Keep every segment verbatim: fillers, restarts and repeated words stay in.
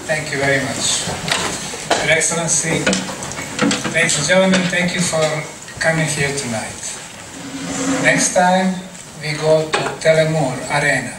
Thank you very much. Your Excellency, ladies and gentlemen, thank you for coming here tonight. Next time, we go to Telemur Arena.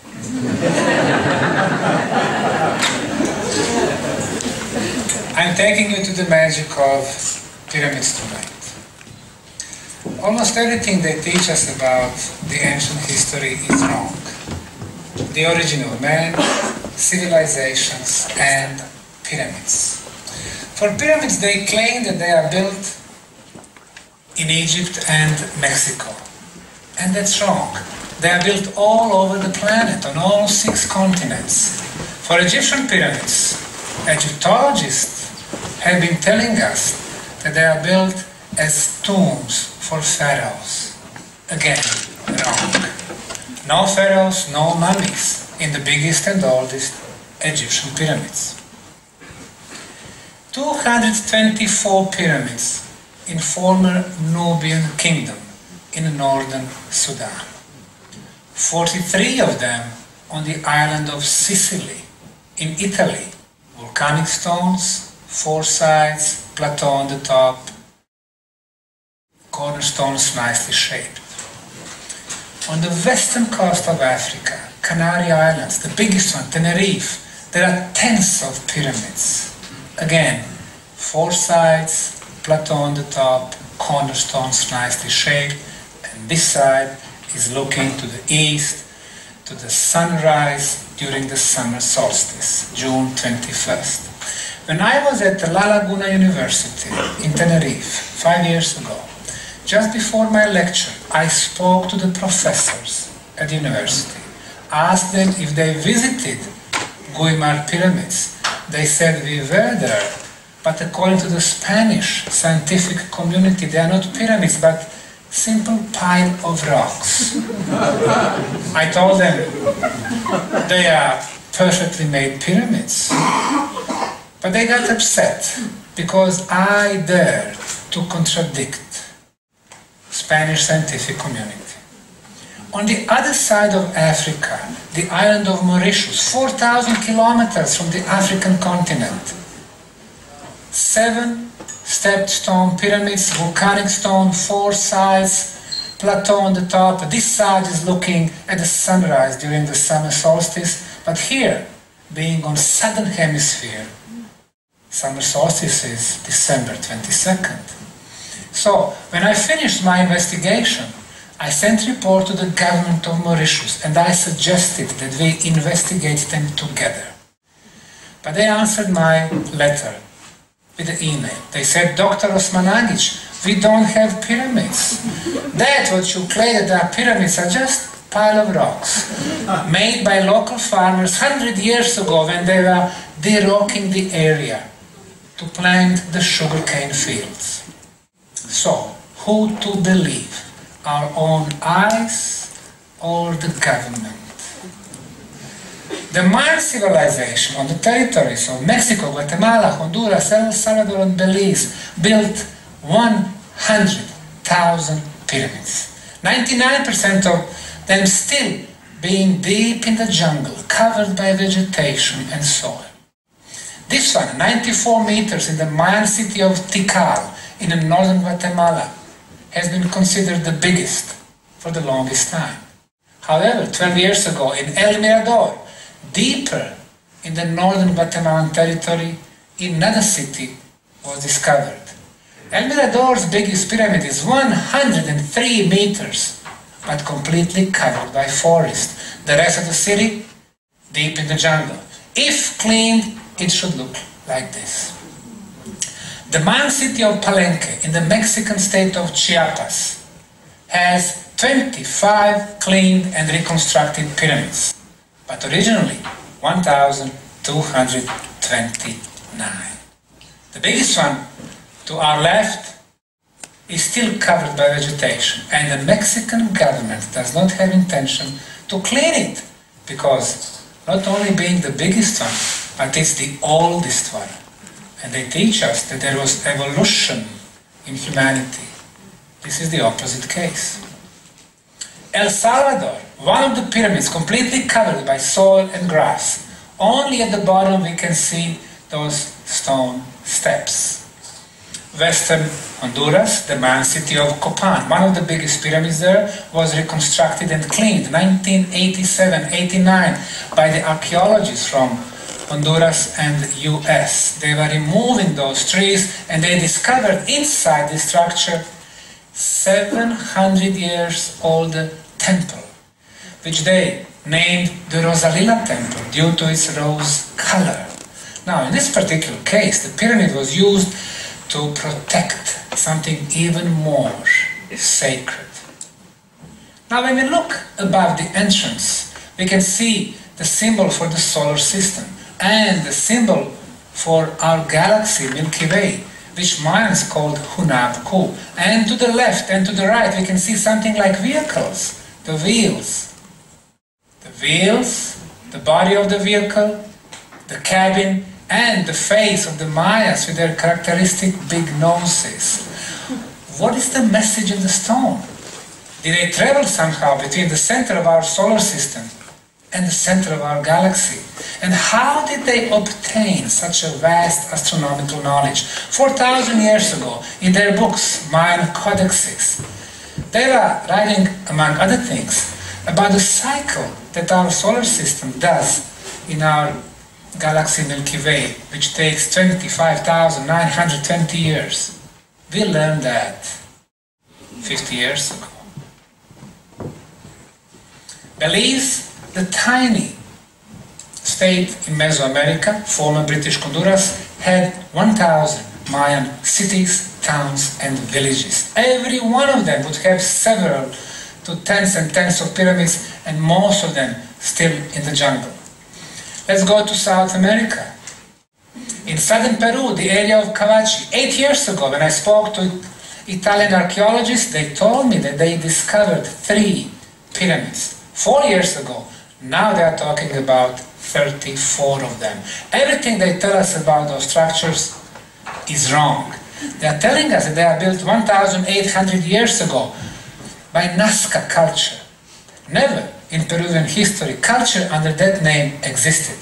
I'm taking you to the magic of pyramids tonight. Almost everything they teach us about the ancient history is wrong. The origin of man, civilizations, and pyramids. For pyramids, they claim that they are built in Egypt and Mexico. And that's wrong. They are built all over the planet, on all six continents. For Egyptian pyramids, Egyptologists have been telling us that they are built as tombs for pharaohs. Again, wrong. No pharaohs, no mummies in the biggest and oldest Egyptian pyramids. two hundred twenty-four pyramids in former Nubian kingdom in northern Sudan. forty-three of them on the island of Sicily in Italy. Volcanic stones, four sides, plateau on the top, cornerstones nicely shaped. On the western coast of Africa, Canary Islands, the biggest one, Tenerife, there are tens of pyramids. Again, four sides, plateau on the top, cornerstones nicely shaped, and this side is looking to the east, to the sunrise during the summer solstice, June twenty-first. When I was at La Laguna University in Tenerife five years ago, just before my lecture, I spoke to the professors at the university, asked them if they visited Güímar pyramids. They said we were there, but according to the Spanish scientific community, they are not pyramids, but simple pile of rocks. I told them they are perfectly made pyramids. But they got upset because I dared to contradict Spanish scientific community. On the other side of Africa, the island of Mauritius, four thousand kilometers from the African continent, seven stepped stone pyramids, volcanic stone, four sides, plateau on the top. This side is looking at the sunrise during the summer solstice, but here, being on southern hemisphere, summer solstice is December twenty-second. So, when I finished my investigation, I sent a report to the government of Mauritius and I suggested that we investigate them together. But they answered my letter with an email. They said, Doctor Osmanagic, we don't have pyramids. That what you claim that are pyramids are just a pile of rocks made by local farmers one hundred years ago when they were derocking the area to plant the sugarcane fields. So, who to believe? Our own eyes or the government? The Mayan civilization on the territories of Mexico, Guatemala, Honduras, El Salvador and Belize built one hundred thousand pyramids. ninety-nine percent of them still being deep in the jungle, covered by vegetation and soil. This one, ninety-four meters in the Mayan city of Tikal in northern Guatemala, has been considered the biggest for the longest time. However, twelve years ago in El Mirador, deeper in the northern Guatemalan territory, another city was discovered. El Mirador's biggest pyramid is one hundred three meters, but completely covered by forest. The rest of the city, deep in the jungle. If cleaned, it should look like this. The Mayan city of Palenque in the Mexican state of Chiapas has twenty-five cleaned and reconstructed pyramids, but originally one thousand two hundred twenty-nine. The biggest one to our left is still covered by vegetation, and the Mexican government does not have intention to clean it, because not only being the biggest one, but it's the oldest one. And they teach us that there was evolution in humanity. This is the opposite case. El Salvador, one of the pyramids completely covered by soil and grass, Only at the bottom we can see those stone steps. Western Honduras, the Mayan city of Copan, one of the biggest pyramids there, was reconstructed and cleaned nineteen eighty-seven eighty-nine by the archaeologists from Honduras and U S. They were removing those trees and they discovered inside the structure seven hundred years old temple, which they named the Rosalila temple due to its rose color. Now, in this particular case, the pyramid was used to protect something even more sacred. Now, when we look above the entrance, we can see the symbol for the solar system and the symbol for our galaxy, Milky Way, which Mayans called Hunab Ku. And to the left and to the right, we can see something like vehicles, the wheels. The wheels, the body of the vehicle, the cabin, and the face of the Mayas with their characteristic big noses. What is the message in the stone? Did they travel somehow between the center of our solar system and the center of our galaxy? And how did they obtain such a vast astronomical knowledge? four thousand years ago, in their books, Mayan codexes, they were writing, among other things, about the cycle that our solar system does in our galaxy Milky Way, which takes twenty-five thousand nine hundred twenty years. We learned that fifty years ago. Belize, the tiny state in Mesoamerica, former British Honduras, had one thousand Mayan cities, towns and villages. Every one of them would have several to tens and tens of pyramids, and most of them still in the jungle. Let's go to South America. In southern Peru, the area of Cavachi, eight years ago when I spoke to Italian archaeologists, they told me that they discovered three pyramids. Four years ago, now they are talking about thirty-four of them. Everything they tell us about those structures is wrong. They are telling us that they are built one thousand eight hundred years ago by Nazca culture. Never in Peruvian history, culture under that name existed.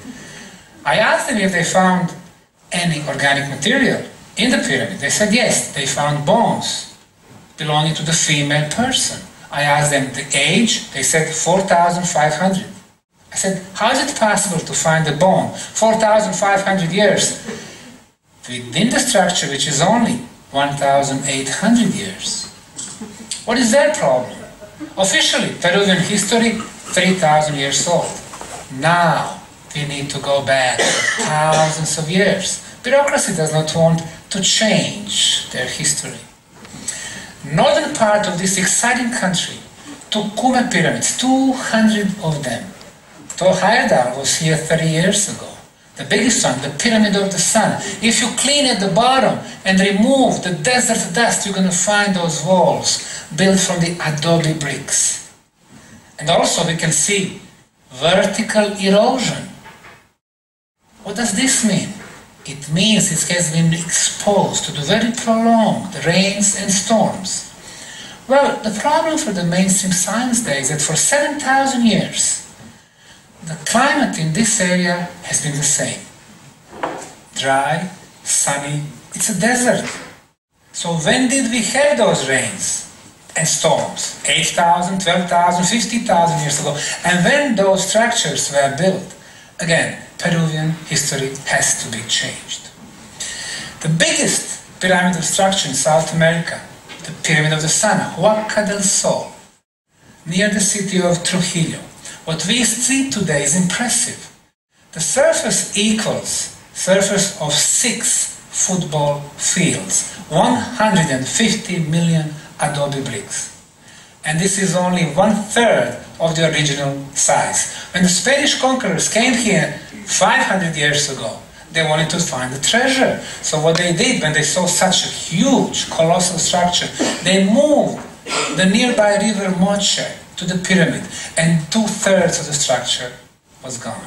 I asked them if they found any organic material in the pyramid. They said yes, they found bones belonging to the female person. I asked them the age. They said four thousand five hundred. I said, how is it possible to find a bone four thousand five hundred years within the structure which is only one thousand eight hundred years? What is their problem? Officially, Peruvian history, three thousand years old. Now, we need to go back thousands of years. Bureaucracy does not want to change their history. Northern part of this exciting country, Tucumã pyramids, two hundred of them. Tohayadar was here thirty years ago. The biggest one, the Pyramid of the Sun. If you clean at the bottom and remove the desert dust, you're going to find those walls built from the adobe bricks. And also we can see vertical erosion. What does this mean? It means it has been exposed to the very prolonged rains and storms. Well, the problem for the mainstream science day is that for seven thousand years, the climate in this area has been the same. Dry, sunny, it's a desert. So when did we have those rains and storms? eight thousand, twelve thousand, fifty thousand years ago. And when those structures were built, again, Peruvian history has to be changed. The biggest pyramidal structure in South America, the Pyramid of the Sun, Huaca del Sol, near the city of Trujillo. What we see today is impressive. The surface equals surface of six football fields, one hundred fifty million adobe bricks. And this is only one third of the original size. When the Spanish conquerors came here five hundred years ago, they wanted to find the treasure. So what they did when they saw such a huge, colossal structure, they moved the nearby river Moche to the pyramid, and two-thirds of the structure was gone.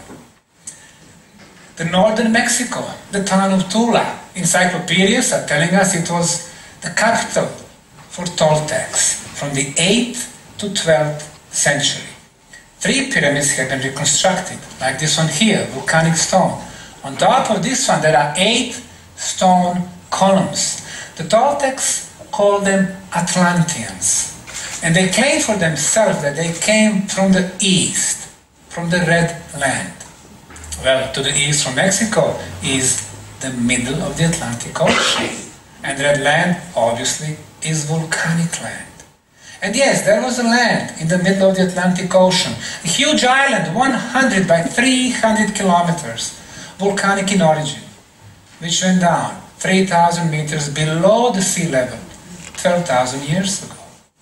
The northern Mexico, the town of Tula, encyclopedias are telling us it was the capital for Toltecs from the eighth to twelfth century. three pyramids have been reconstructed, like this one here, volcanic stone. On top of this one, there are eight stone columns. The Toltecs call them Atlanteans. And they claim for themselves that they came from the east, from the Red Land. Well, to the east from Mexico is the middle of the Atlantic Ocean. And Red Land, obviously, is volcanic land. And yes, there was a land in the middle of the Atlantic Ocean, a huge island, one hundred by three hundred kilometers, volcanic in origin, which went down three thousand meters below the sea level twelve thousand years ago.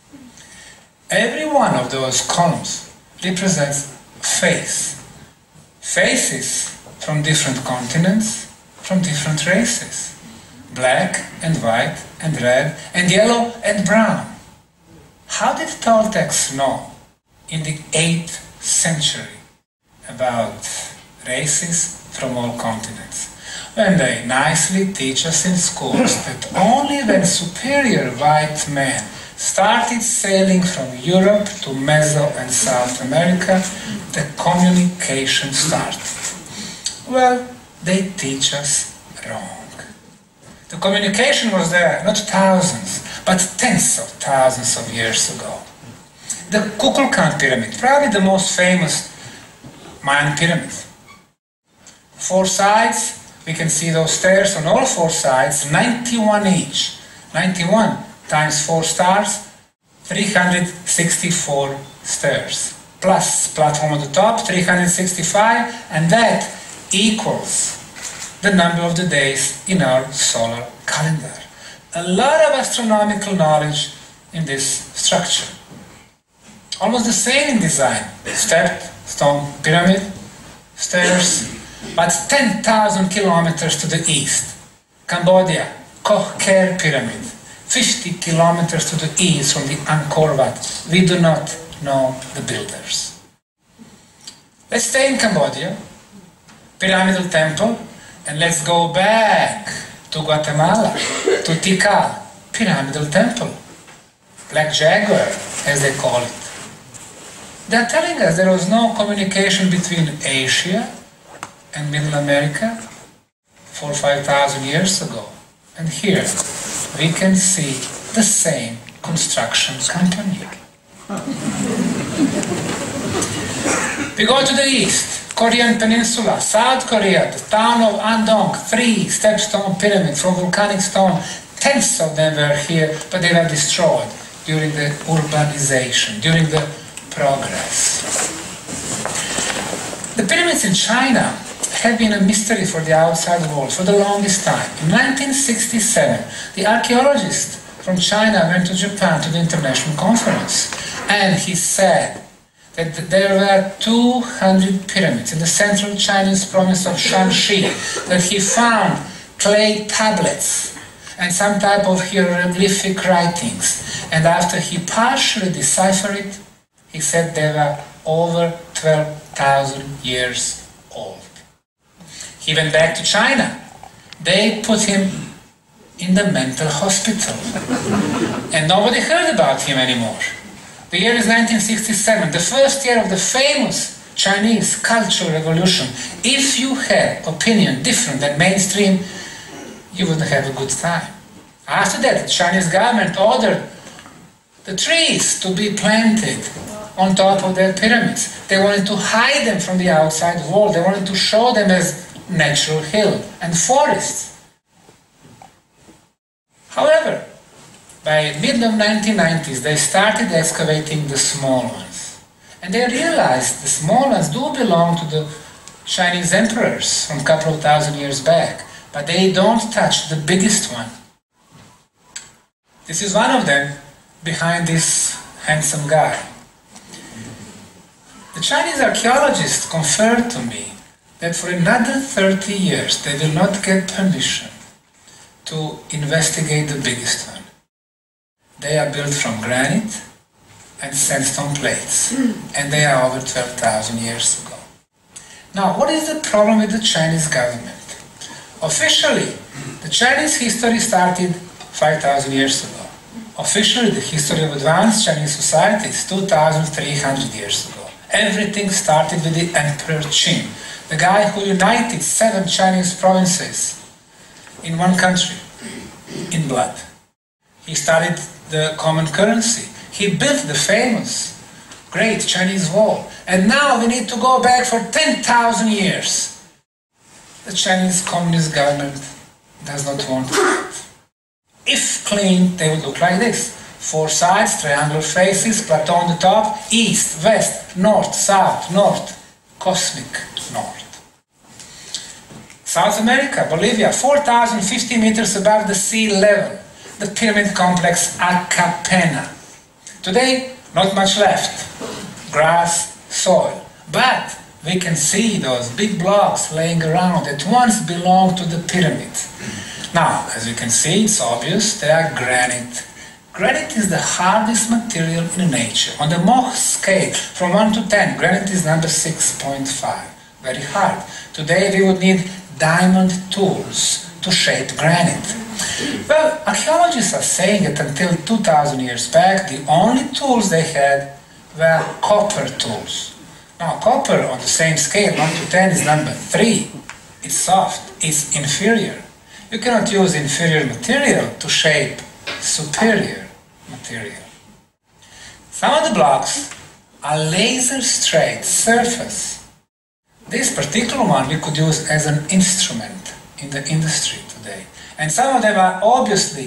Every one of those columns represents a face. Faces from different continents, from different races. Black and white and red and yellow and brown. How did Toltecs know in the eighth century about races from all continents? When they nicely teach us in schools that only when superior white men started sailing from Europe to Meso and South America, the communication started. Well, they teach us wrong. The communication was there, not thousands, but tens of thousands of years ago. The Kukulkan pyramid, probably the most famous Mayan pyramid. Four sides, we can see those stairs on all four sides, ninety-one each. ninety-one times four stars, three hundred sixty-four stairs. Plus platform on the top, three hundred sixty-five, and that equals the number of the days in our solar calendar. A lot of astronomical knowledge in this structure. Almost the same in design. Stepped stone pyramid, stairs, but ten thousand kilometers to the east. Cambodia, Koh Ker pyramid, fifty kilometers to the east from the Angkor Wat. We do not know the builders. Let's stay in Cambodia, Pyramidal Temple, and let's go back to Guatemala, to Tikal, Pyramidal Temple, Black Jaguar, as they call it. They are telling us there was no communication between Asia and Middle America four or five thousand years ago. And here we can see the same construction company. We go to the east, Korean Peninsula, South Korea, the town of Andong, three stepstone pyramids from volcanic stone. Tens of them were here, but they were destroyed during the urbanization, during the progress. The pyramids in China have been a mystery for the outside world for the longest time. In nineteen sixty-seven, the archaeologist from China went to Japan to the international conference, and he said that there were two hundred pyramids in the central Chinese province of Shanxi, that he found clay tablets and some type of hieroglyphic writings. And after he partially deciphered it, he said they were over twelve thousand years old. He went back to China. They put him in the mental hospital. And nobody heard about him anymore. The year is nineteen sixty-seven, the first year of the famous Chinese Cultural Revolution. If you had opinion different than mainstream, you wouldn't have a good time. After that, the Chinese government ordered the trees to be planted on top of their pyramids. They wanted to hide them from the outside world. They wanted to show them as natural hill and forests. However, by mid of nineteen nineties, they started excavating the small ones. And they realized the small ones do belong to the Chinese emperors from a couple of thousand years back, but they don't touch the biggest one. This is one of them behind this handsome guy. The Chinese archaeologists confirmed to me that for another thirty years they will not get permission to investigate the biggest one. They are built from granite and sandstone plates, and they are over twelve thousand years ago. Now, what is the problem with the Chinese government? Officially, the Chinese history started five thousand years ago. Officially, the history of advanced Chinese society is two thousand three hundred years ago. Everything started with the Emperor Qin, the guy who united seven Chinese provinces in one country, in blood. He started the common currency. He built the famous Great Chinese Wall. And now we need to go back for ten thousand years. The Chinese Communist government does not want it. If cleaned, they would look like this. Four sides, triangular faces, plateau on the top, east, west, north, south, north, cosmic north. South America, Bolivia, four thousand fifty meters above the sea level, the pyramid complex Acapena. Today, not much left. Grass, soil. But we can see those big blocks laying around that once belonged to the pyramid. Now, as you can see, it's obvious, they are granite. Granite is the hardest material in nature. On the Mohs scale, from one to ten, granite is number six point five. Very hard. Today we would need diamond tools to shape granite. Well, archaeologists are saying that until two thousand years back, the only tools they had were copper tools. Now, copper on the same scale, one to ten, is number three. It's soft, it's inferior. You cannot use inferior material to shape superior material. Some of the blocks are laser straight surface. This particular one we could use as an instrument in the industry today. And some of them are obviously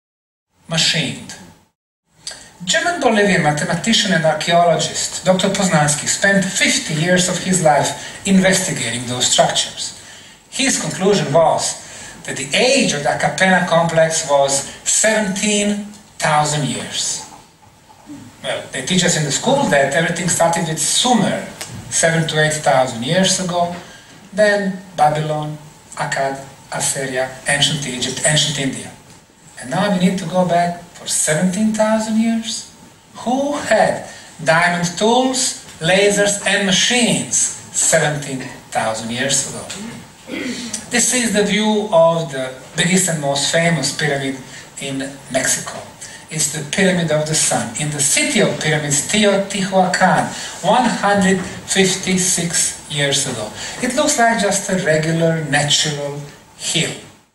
machined. German-Bolivian mathematician and archaeologist Doctor Poznański spent fifty years of his life investigating those structures. His conclusion was that the age of the Acapena complex was seventeen thousand years. Well, they teach us in the school that everything started with Sumer, seven to eight thousand years ago, then Babylon, Akkad, Assyria, ancient Egypt, ancient India. And now we need to go back for seventeen thousand years? Who had diamond tools, lasers and machines seventeen thousand years ago? This is the view of the biggest and most famous pyramid in Mexico. It's the Pyramid of the Sun. In the city of pyramids, Teotihuacan, one hundred fifty-six years ago. It looks like just a regular, natural hill.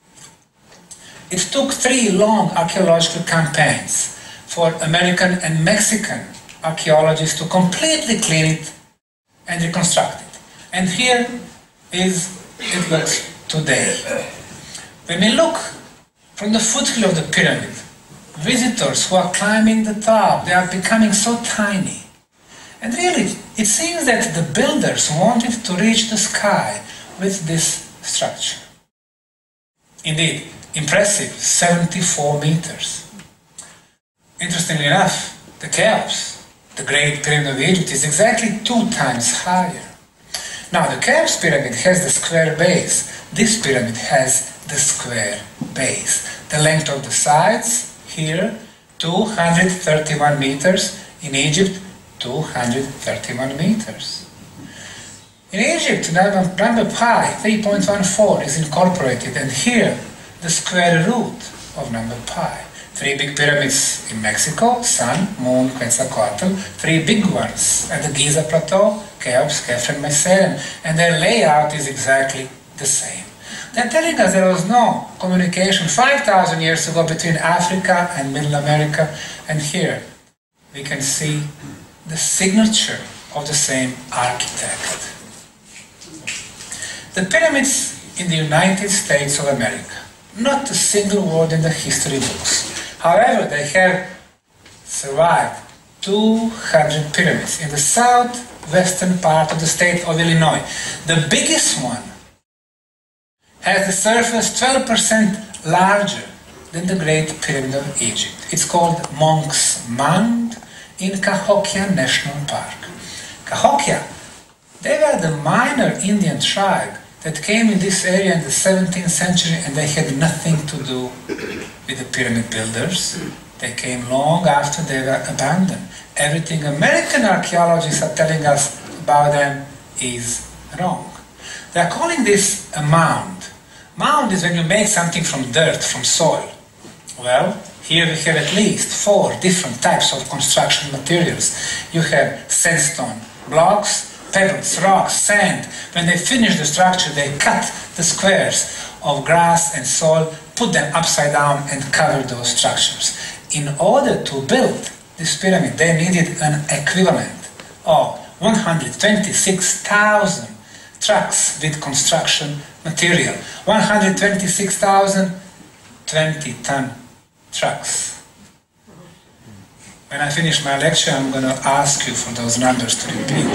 It took three long archaeological campaigns for American and Mexican archaeologists to completely clean it and reconstruct it. And here is it looks today. When we look from the foothill of the pyramid, visitors who are climbing the top, they are becoming so tiny. And really, it seems that the builders wanted to reach the sky with this structure. Indeed, impressive, seventy-four meters. Interestingly enough, the Cheops, the Great Pyramid of Egypt, is exactly two times higher. Now, the Cheops pyramid has the square base. This pyramid has the square base. The length of the sides, here, two hundred thirty-one meters. In Egypt, two hundred thirty-one meters. In Egypt, number, number pi, three point one four, is incorporated, and here, the square root of number pi. Three big pyramids in Mexico, Sun, Moon, Quetzalcoatl, three big ones at the Giza Plateau, Cheops, Khafre, Mycerium, and their layout is exactly the same. They're telling us there was no communication five thousand years ago between Africa and Middle America, and here we can see the signature of the same architect. The pyramids in the United States of America, not a single word in the history books. However, they have survived two hundred pyramids in the southwestern part of the state of Illinois. The biggest one has the surface twelve percent larger than the Great Pyramid of Egypt. It's called Monk's Mound in Cahokia National Park. Cahokia, they were the minor Indian tribe that came in this area in the seventeenth century, and they had nothing to do with the pyramid builders. They came long after they were abandoned. Everything American archaeologists are telling us about them is wrong. They are calling this a mound. Mound is when you make something from dirt, from soil. Well, here we have at least four different types of construction materials. You have sandstone blocks, pebbles, rocks, sand. When they finish the structure, they cut the squares of grass and soil, put them upside down and cover those structures. In order to build this pyramid, they needed an equivalent of one hundred twenty-six thousand trucks with construction material. one hundred twenty-six thousand twenty-ton trucks. When I finish my lecture, I'm going to ask you for those numbers to repeat.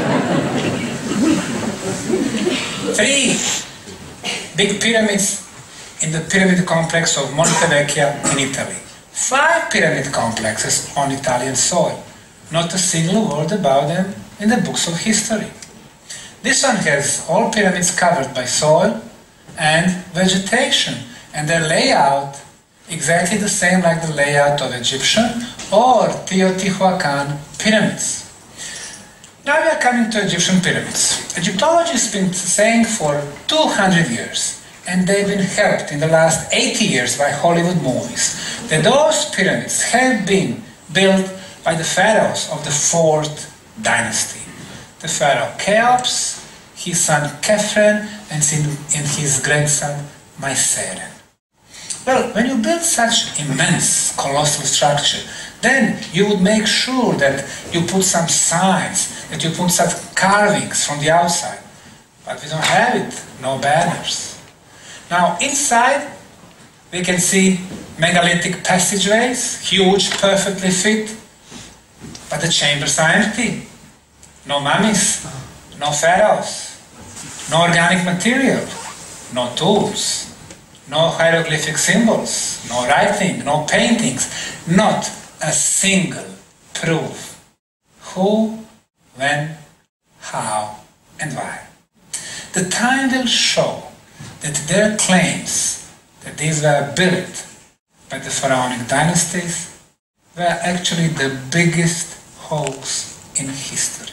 Three big pyramids in the pyramid complex of Monte Vecchio in Italy. Five pyramid complexes on Italian soil. Not a single word about them in the books of history. This one has all pyramids covered by soil and vegetation, and their layout exactly the same like the layout of Egyptian or Teotihuacan pyramids. Now we are coming to Egyptian pyramids. Egyptologists have been saying for two hundred years, and they've been helped in the last eighty years by Hollywood movies, that those pyramids have been built by the pharaohs of the fourth dynasty. The pharaoh Cheops, his son Khephren, and his grandson Myceren. Well, when you build such immense, colossal structure, then you would make sure that you put some signs, that you put some carvings from the outside. But we don't have it, no banners. Now, inside, we can see megalithic passageways, huge, perfectly fit, but the chambers are empty. No mummies, no pharaohs, no organic material, no tools. No hieroglyphic symbols, no writing, no paintings, not a single proof. Who, when, how, and why. The time will show that their claims that these were built by the pharaonic dynasties were actually the biggest hoax in history.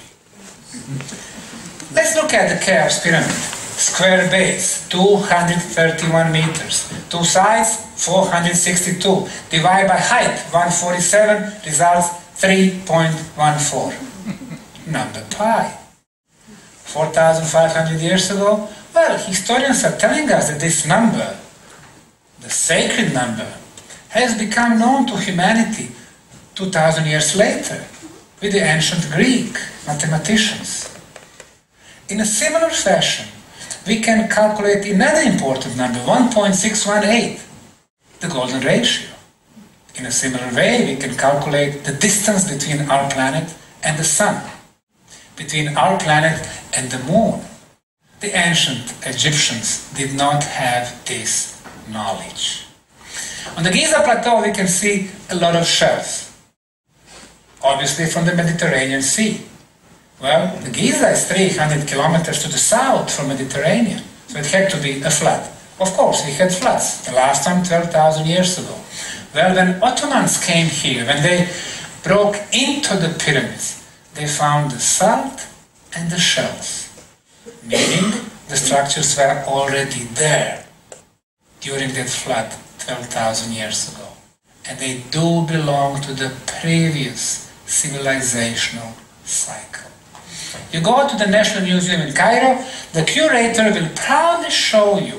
Let's look at the Cheops pyramid. Square base, two hundred thirty-one meters. Two sides, four hundred sixty-two. Divide by height, one hundred forty-seven, results three point one four. Number pi. four thousand five hundred years ago? Well, historians are telling us that this number, the sacred number, has become known to humanity two thousand years later with the ancient Greek mathematicians. In a similar fashion, we can calculate another important number, one point six one eight, the golden ratio. In a similar way, we can calculate the distance between our planet and the sun, between our planet and the moon. The ancient Egyptians did not have this knowledge. On the Giza Plateau, we can see a lot of shells, obviously from the Mediterranean Sea. Well, the Giza is three hundred kilometers to the south from Mediterranean, so it had to be a flood. Of course, we had floods, the last time twelve thousand years ago. Well, when Ottomans came here, when they broke into the pyramids, they found the salt and the shells, meaning the structures were already there during that flood twelve thousand years ago. And they do belong to the previous civilizational cycle. You go to the National Museum in Cairo, the curator will proudly show you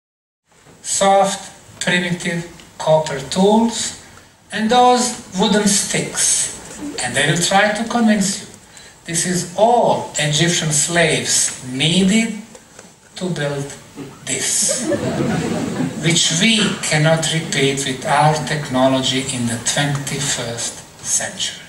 soft, primitive copper tools and those wooden sticks. And they will try to convince you this is all Egyptian slaves needed to build this, which we cannot repeat with our technology in the twenty-first century.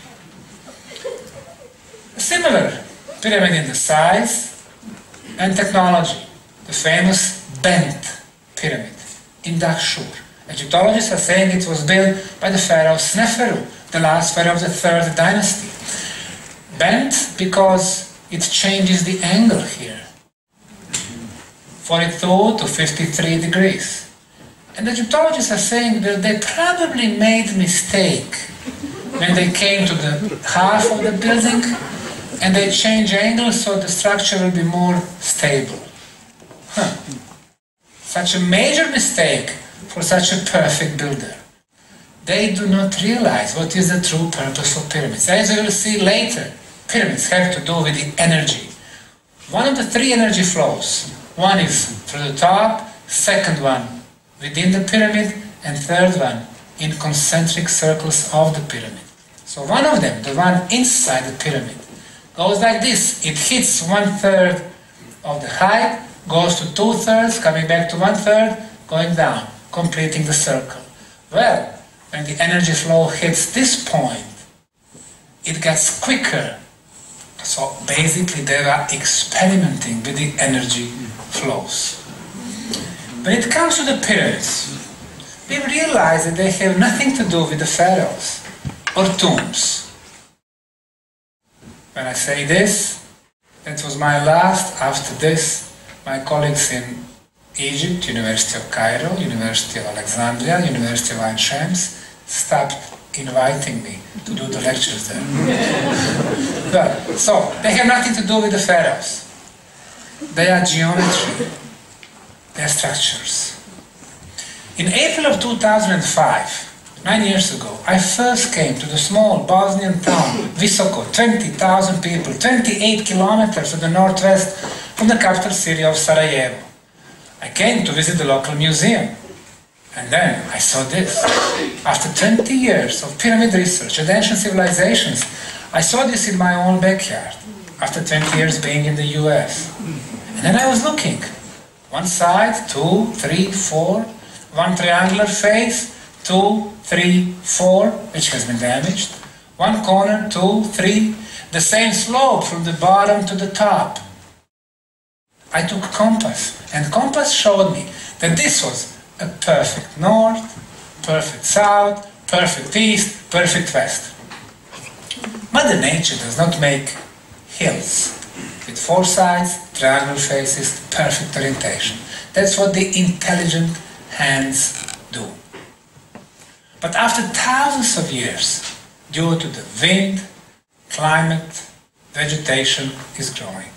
A similar pyramid in the size and technology, the famous Bent pyramid in Dahshur. Egyptologists are saying it was built by the pharaoh Sneferu, the last pharaoh of the third dynasty. Bent because it changes the angle here, forty-two to fifty-three degrees. And Egyptologists are saying that they probably made a mistake when they came to the half of the building and they change angles so the structure will be more stable. Huh. Such a major mistake for such a perfect builder. They do not realize what is the true purpose of pyramids. As we will see later pyramids have to do with the energy. One of the three energy flows. One is through the top, second one within the pyramid, and third one in concentric circles of the pyramid. So one of them, the one inside the pyramid, goes like this. It hits one-third of the height, goes to two-thirds, coming back to one-third, going down, completing the circle. Well, when the energy flow hits this point, it gets quicker. So basically they are experimenting with the energy flows. When it comes to the pyramids, we realize that they have nothing to do with the pharaohs or tombs. When I say this, that was my last. After this, my colleagues in Egypt, University of Cairo, University of Alexandria, University of Ain Shams, stopped inviting me to do the lectures there. But, so, they have nothing to do with the pharaohs. They are geometry. They are structures. In April of two thousand five, nine years ago, I first came to the small Bosnian town, Visoko, twenty thousand people, twenty-eight kilometers to the northwest from the capital city of Sarajevo. I came to visit the local museum. And then I saw this. After twenty years of pyramid research and ancient civilizations, I saw this in my own backyard, after twenty years being in the U S. And then I was looking. One side, two, three, four. One triangular face, two, three, four, which has been damaged. One corner, two, three. The same slope from the bottom to the top. I took compass, and compass showed me that this was a perfect north, perfect south, perfect east, perfect west. Mother Nature does not make hills with four sides, triangular faces, perfect orientation. That's what the intelligent hands do. But after thousands of years, due to the wind, climate, vegetation is growing.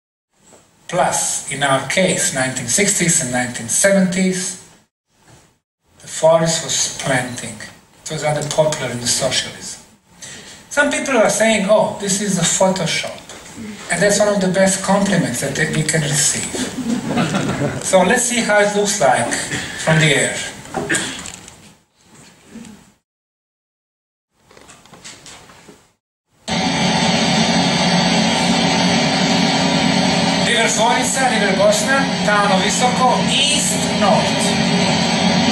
Plus, in our case, nineteen sixties and nineteen seventies, the forest was planting. It was rather popular in the socialism. Some people are saying, oh, this is a Photoshop. And that's one of the best compliments that we can receive. So let's see how it looks like from the air. River Zvonica, River Bosna, town of Visoko, east-north.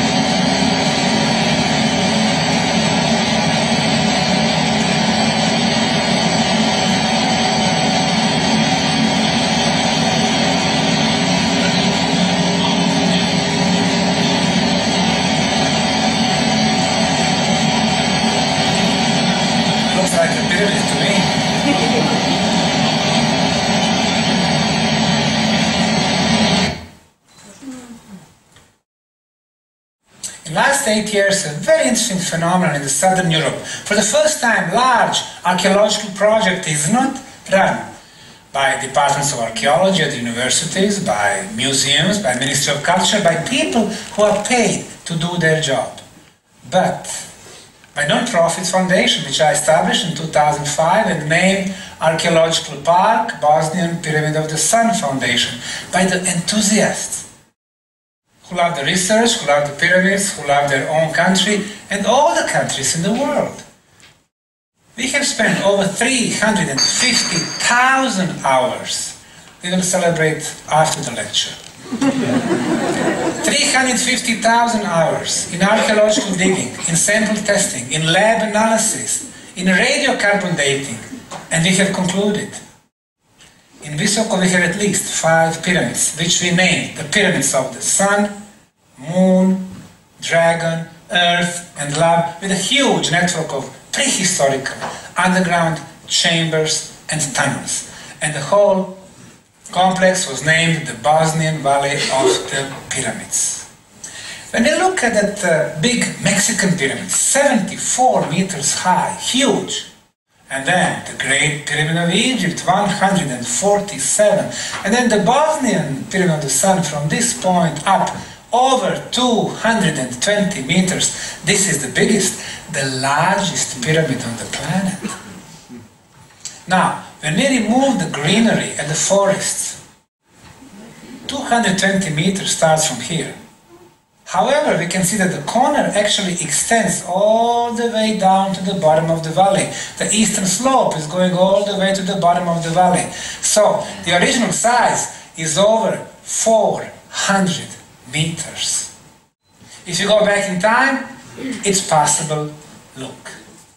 Like a pyramid to me. In the last eight years, a very interesting phenomenon in the southern Europe. For the first time, large archaeological project is not run by departments of archaeology at the universities, by museums, by Ministry of Culture, by people who are paid to do their job, but by non-profit foundation, which I established in two thousand five and named Archaeological Park Bosnian Pyramid of the Sun Foundation, by the enthusiasts who love the research, who love the pyramids, who love their own country and all the countries in the world. We have spent over three hundred fifty thousand hours. We will celebrate after the lecture. three hundred fifty thousand hours in archaeological digging, in sample testing, in lab analysis, in radiocarbon dating, and we have concluded. In Visoko we have at least five pyramids, which we named the pyramids of the Sun, Moon, Dragon, Earth, and Love, with a huge network of prehistorical underground chambers and tunnels. And the whole complex was named the Bosnian Valley of the Pyramids. When you look at that uh, big Mexican pyramid, seventy-four meters high, huge, and then the Great Pyramid of Egypt, one hundred forty-seven, and then the Bosnian Pyramid of the Sun from this point up, over two hundred twenty meters. This is the biggest, the largest pyramid on the planet. Now, when we remove the greenery and the forests, two hundred twenty meters starts from here. However, we can see that the corner actually extends all the way down to the bottom of the valley. The eastern slope is going all the way to the bottom of the valley. So, the original size is over four hundred meters. If you go back in time, it's possible. Look.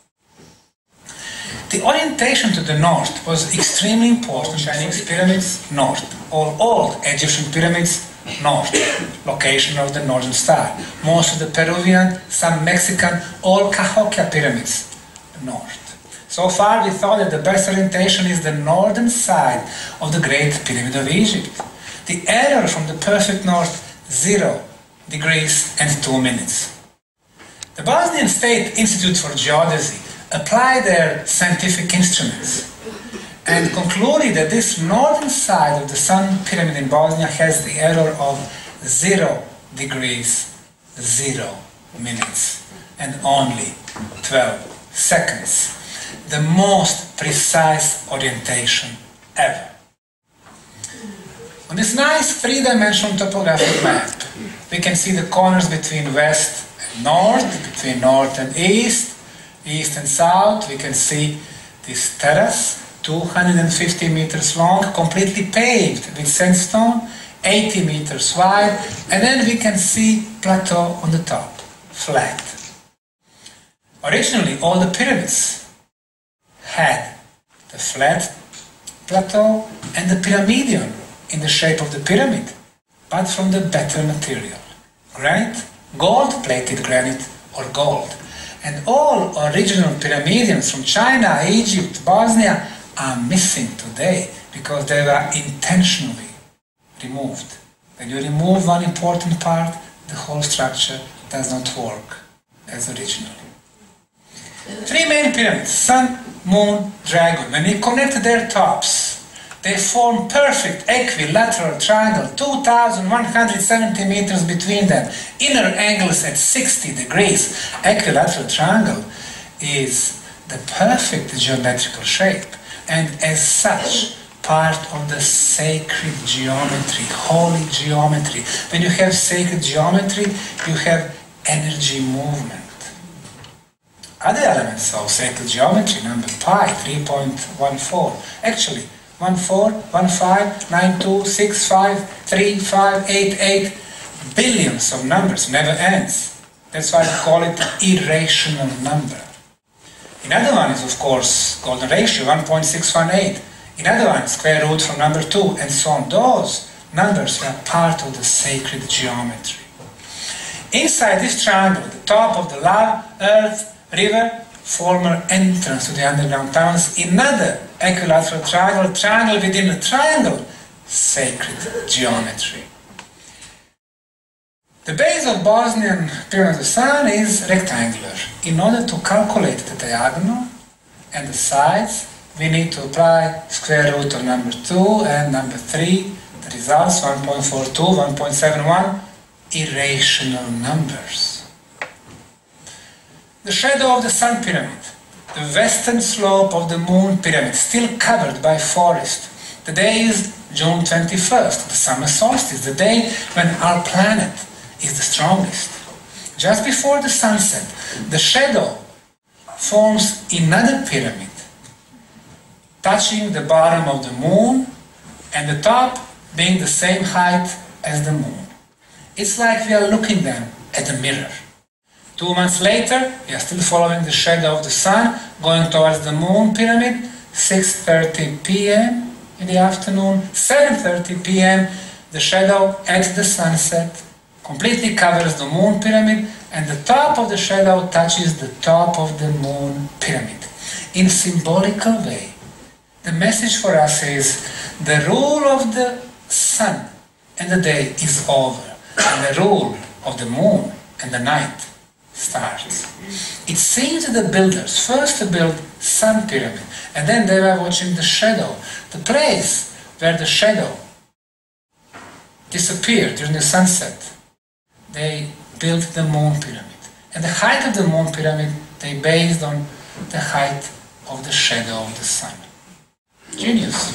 The orientation to the north was extremely important. Chinese pyramids, north. All old Egyptian pyramids, north. Location of the northern star. Most of the Peruvian, some Mexican, all Cahokia pyramids, north. So far we thought that the best orientation is the northern side of the Great Pyramid of Egypt. The error from the perfect north, zero degrees and two minutes. The Bosnian State Institute for Geodesy applied their scientific instruments and concluded that this northern side of the Sun Pyramid in Bosnia has the error of zero degrees, zero minutes, and only twelve seconds. The most precise orientation ever. On this nice three-dimensional topographic map, we can see the corners between west and north, between north and east, east and south. We can see this terrace, two hundred fifty meters long, completely paved with sandstone, eighty meters wide, and then we can see plateau on the top, flat. Originally, all the pyramids had the flat plateau and the pyramidion in the shape of the pyramid, but from the better material, granite, gold-plated granite or gold. And all original pyramidions from China, Egypt, Bosnia are missing today because they were intentionally removed. When you remove one important part, the whole structure does not work as originally. Three main pyramids, Sun, Moon, Dragon. When we connect their tops, they form perfect equilateral triangle, two thousand one hundred seventy meters between them, inner angles at sixty degrees. Equilateral triangle is the perfect geometrical shape, and as such, part of the sacred geometry, holy geometry. When you have sacred geometry, you have energy movement. Other elements of sacred geometry, number pi, three point one four, actually, one four, one five, nine two, six five, three five, eight eight, billions of numbers, never ends. That's why we call it irrational number. Another one is, of course, golden ratio, one point six one eight. Another one, square root from number two, and so on. Those numbers are part of the sacred geometry. Inside this triangle, the top of the lava, earth, river, former entrance to the underground tunnels, another equilateral triangle, triangle within a triangle, sacred geometry. The base of Bosnian Pyramid of the Sun is rectangular. In order to calculate the diagonal and the sides, we need to apply square root of number two and number three. The results one point four two, one point seven one, irrational numbers. The shadow of the Sun Pyramid, the western slope of the Moon Pyramid, still covered by forest. The day is June twenty-first, the summer solstice, the day when our planet is the strongest. Just before the sunset, the shadow forms another pyramid, touching the bottom of the Moon, and the top being the same height as the Moon. It's like we are looking them at the mirror. Two months later, we are still following the shadow of the Sun, going towards the Moon Pyramid, six thirty p m in the afternoon, seven thirty p m the shadow at the sunset completely covers the Moon Pyramid, and the top of the shadow touches the top of the Moon Pyramid. In a symbolical way, the message for us is the rule of the sun and the day is over, and the rule of the moon and the night starts. It seems that the builders first to build Sun Pyramid, and then they were watching the shadow, the place where the shadow disappeared during the sunset. They built the Moon Pyramid, and the height of the Moon Pyramid they based on the height of the shadow of the Sun. Genius.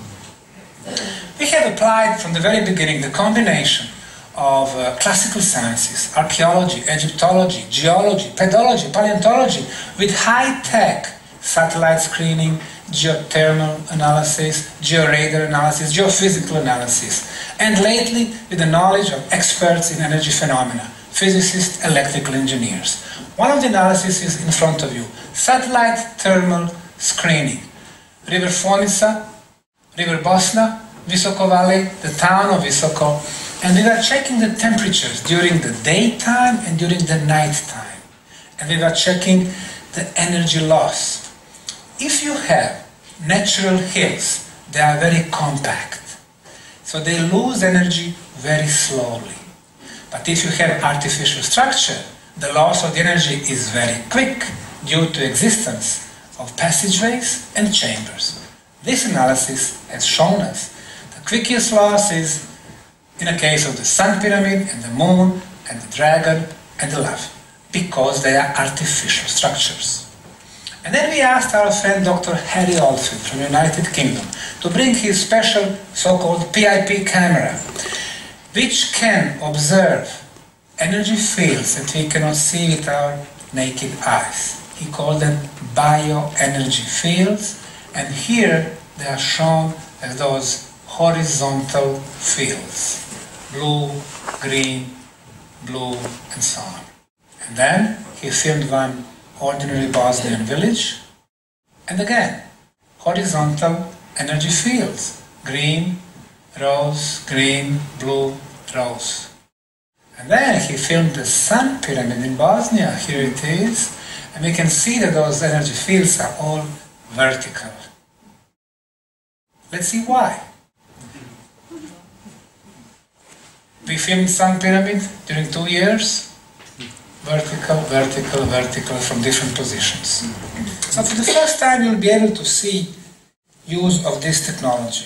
We have applied from the very beginning the combination of uh, classical sciences, archaeology, Egyptology, geology, pedology, paleontology, with high-tech satellite screening, geothermal analysis, georadar analysis, geophysical analysis, and lately with the knowledge of experts in energy phenomena, physicists, electrical engineers. One of the analyses is in front of you, satellite thermal screening. River Fonica, River Bosna, Visoko Valley, the town of Visoko, and we were checking the temperatures during the daytime and during the nighttime. And we were checking the energy loss. If you have natural hills, they are very compact, so they lose energy very slowly. But if you have artificial structure, the loss of the energy is very quick due to existence of passageways and chambers. This analysis has shown us the quickest loss is in the case of the Sun Pyramid and the Moon and the Dragon and the Love, because they are artificial structures. And then we asked our friend Doctor Harry Oldfield from the United Kingdom to bring his special so-called P I P camera, which can observe energy fields that we cannot see with our naked eyes. He called them bioenergy fields, and here they are shown as those horizontal fields, blue, green, blue, and so on. And then he filmed one ordinary Bosnian village, and again, horizontal energy fields, green, rose, green, blue, rose. And then he filmed the Sun Pyramid in Bosnia, here it is, and we can see that those energy fields are all vertical. Let's see why. We filmed Sun Pyramid during two years, vertical, vertical, vertical from different positions. So for the first time you'll be able to see use of this technology.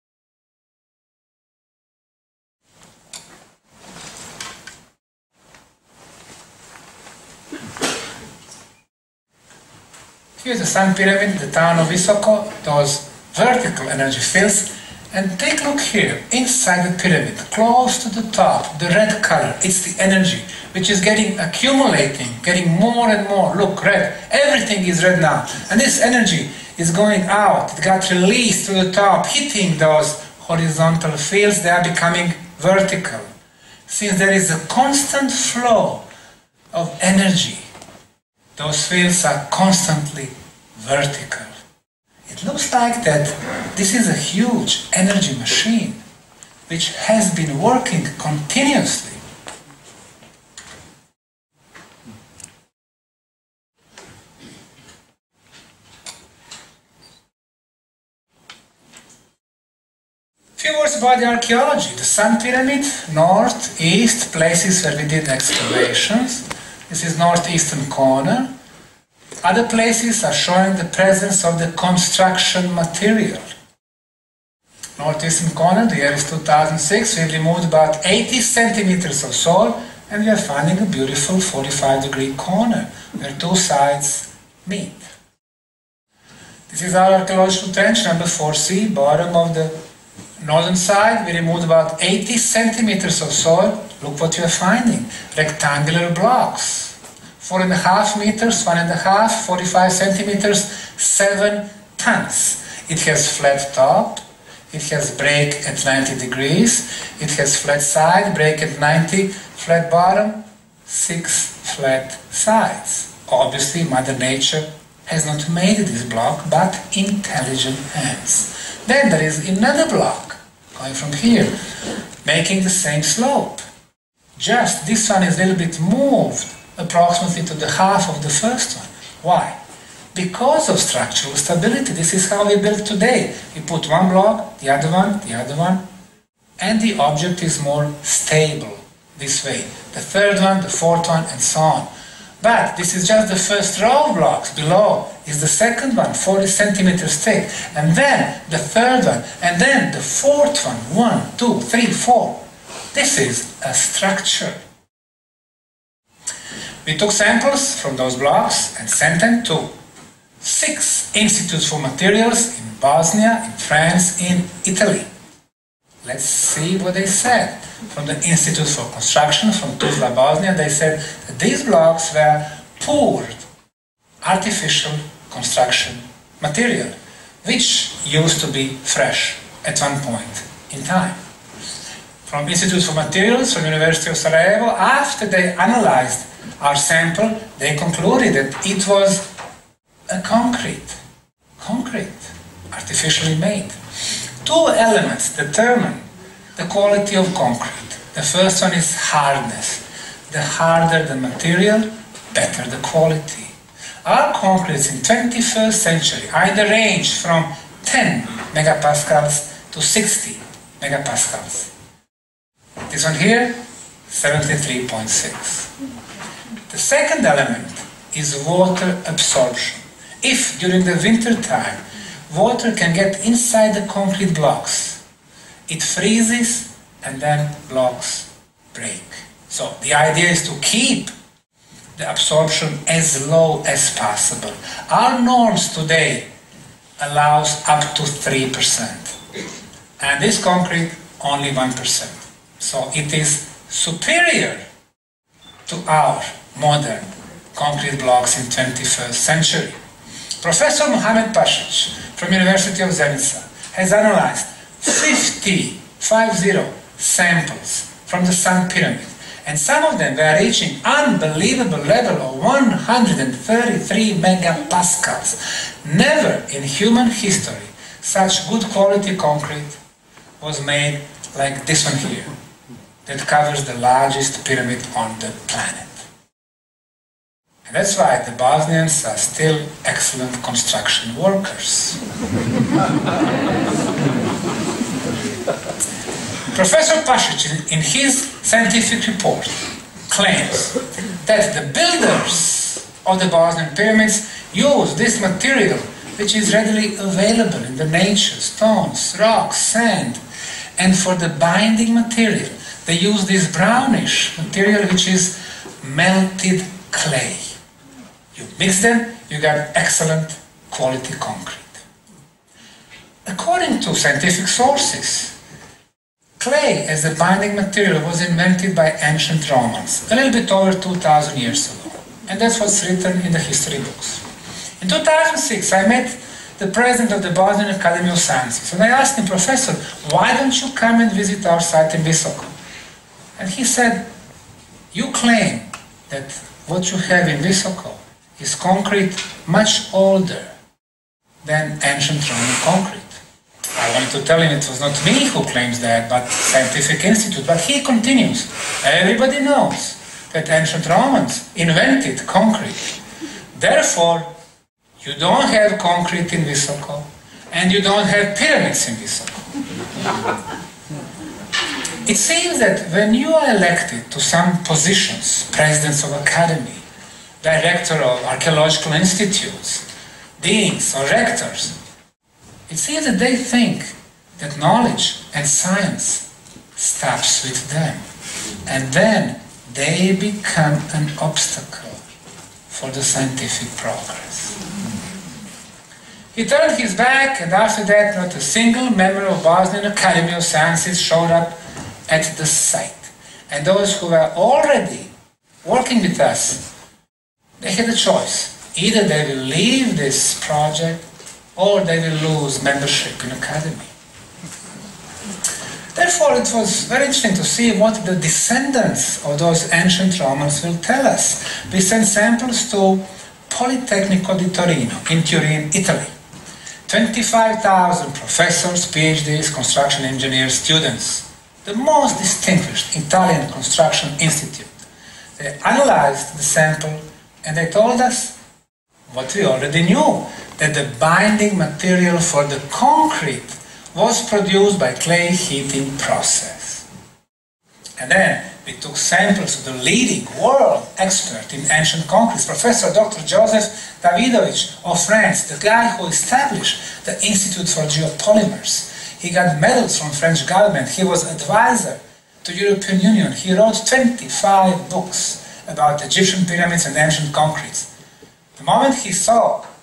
Here's the Sun Pyramid, the town of Visoko, those vertical energy fields. And take a look here, inside the pyramid, close to the top, the red color, it's the energy, which is getting accumulating, getting more and more. Look, red, everything is red now. And this energy is going out, it got released to the top, hitting those horizontal fields, they are becoming vertical. Since there is a constant flow of energy, those fields are constantly vertical. It looks like that this is a huge energy machine which has been working continuously. Few words about the archaeology. The Sun Pyramid, north, east, places where we did excavations. This is northeastern corner. Other places are showing the presence of the construction material. Northeastern corner, the year is two thousand six, we've removed about eighty centimeters of soil, and we are finding a beautiful forty-five degree corner where two sides meet. This is our archaeological trench number four C, bottom of the northern side. We removed about eighty centimeters of soil. Look what we are finding, rectangular blocks. Four and a half meters, one and a half, forty-five centimeters, seven tons. It has flat top, it has break at ninety degrees, it has flat side, break at ninety, flat bottom, six flat sides. Obviously, Mother Nature has not made this block, but intelligent hands. Then there is another block, going from here, making the same slope. Just this one is a little bit moved, approximately to the half of the first one. Why? Because of structural stability. This is how we build today. We put one block, the other one, the other one, and the object is more stable this way. The third one, the fourth one, and so on. But this is just the first row of blocks. Below is the second one, forty centimeters thick, and then the third one, and then the fourth one, one, two, three, four. This is a structure. We took samples from those blocks and sent them to six institutes for materials in Bosnia, in France, in Italy. Let's see what they said. From the Institute for Construction from Tuzla, Bosnia, they said that these blocks were poor artificial construction material, which used to be fresh at one point in time. From Institute for Materials from University of Sarajevo, after they analyzed our sample, they concluded that it was a concrete, concrete, artificially made. Two elements determine the quality of concrete. The first one is hardness. The harder the material, better the quality. Our concretes in twenty-first century are in the range from ten megapascals to sixty megapascals. This one here, seventy-three point six. The second element is water absorption. If during the winter time water can get inside the concrete blocks, it freezes and then blocks break. So the idea is to keep the absorption as low as possible. Our norms today allows up to three percent, and this concrete only one percent. So it is superior to our modern concrete blocks in twenty-first century. Professor Mohamed Pashic from University of Zenica has analyzed fifty, fifty samples from the Sun Pyramid, and some of them were reaching unbelievable level of one hundred thirty-three megapascals. Never in human history such good quality concrete was made like this one here, that covers the largest pyramid on the planet. And that's why the Bosnians are still excellent construction workers. Professor Pashic, in his scientific report, claims that the builders of the Bosnian pyramids use this material which is readily available in the nature, stones, rocks, sand, and for the binding material they use this brownish material which is melted clay. You mix them, you get excellent quality concrete. According to scientific sources, clay as a binding material was invented by ancient Romans a little bit over two thousand years ago, and that's what's written in the history books. In two thousand six, I met the president of the Bosnian Academy of Sciences, and I asked him, Professor, why don't you come and visit our site in Visoko? And he said, you claim that what you have in Visoko is concrete much older than ancient Roman concrete. I wanted to tell him it was not me who claims that, but Scientific Institute. But he continues, everybody knows that ancient Romans invented concrete. Therefore, you don't have concrete in Visoko, and you don't have pyramids in Visoko. It seems that when you are elected to some positions, presidents of academy, director of archaeological institutes, deans or rectors, it seems that they think that knowledge and science stops with them, and then they become an obstacle for the scientific progress. He turned his back, and after that not a single member of Bosnian Academy of Sciences showed up at the site. And those who were already working with us, they had a choice. Either they will leave this project or they will lose membership in Academy. Therefore, it was very interesting to see what the descendants of those ancient Romans will tell us. We sent samples to Politecnico di Torino in Turin, Italy. twenty-five thousand professors, PhDs, construction engineers, students, the most distinguished Italian construction institute. They analyzed the sample and they told us what we already knew, that the binding material for the concrete was produced by clay heating process. And then we took samples of the leading world expert in ancient concrete, Professor Doctor Joseph Davidovich of France, the guy who established the Institute for Geopolymers. He got medals from French government. He was advisor to European Union. He wrote twenty-five books about Egyptian pyramids and ancient concretes. The moment he saw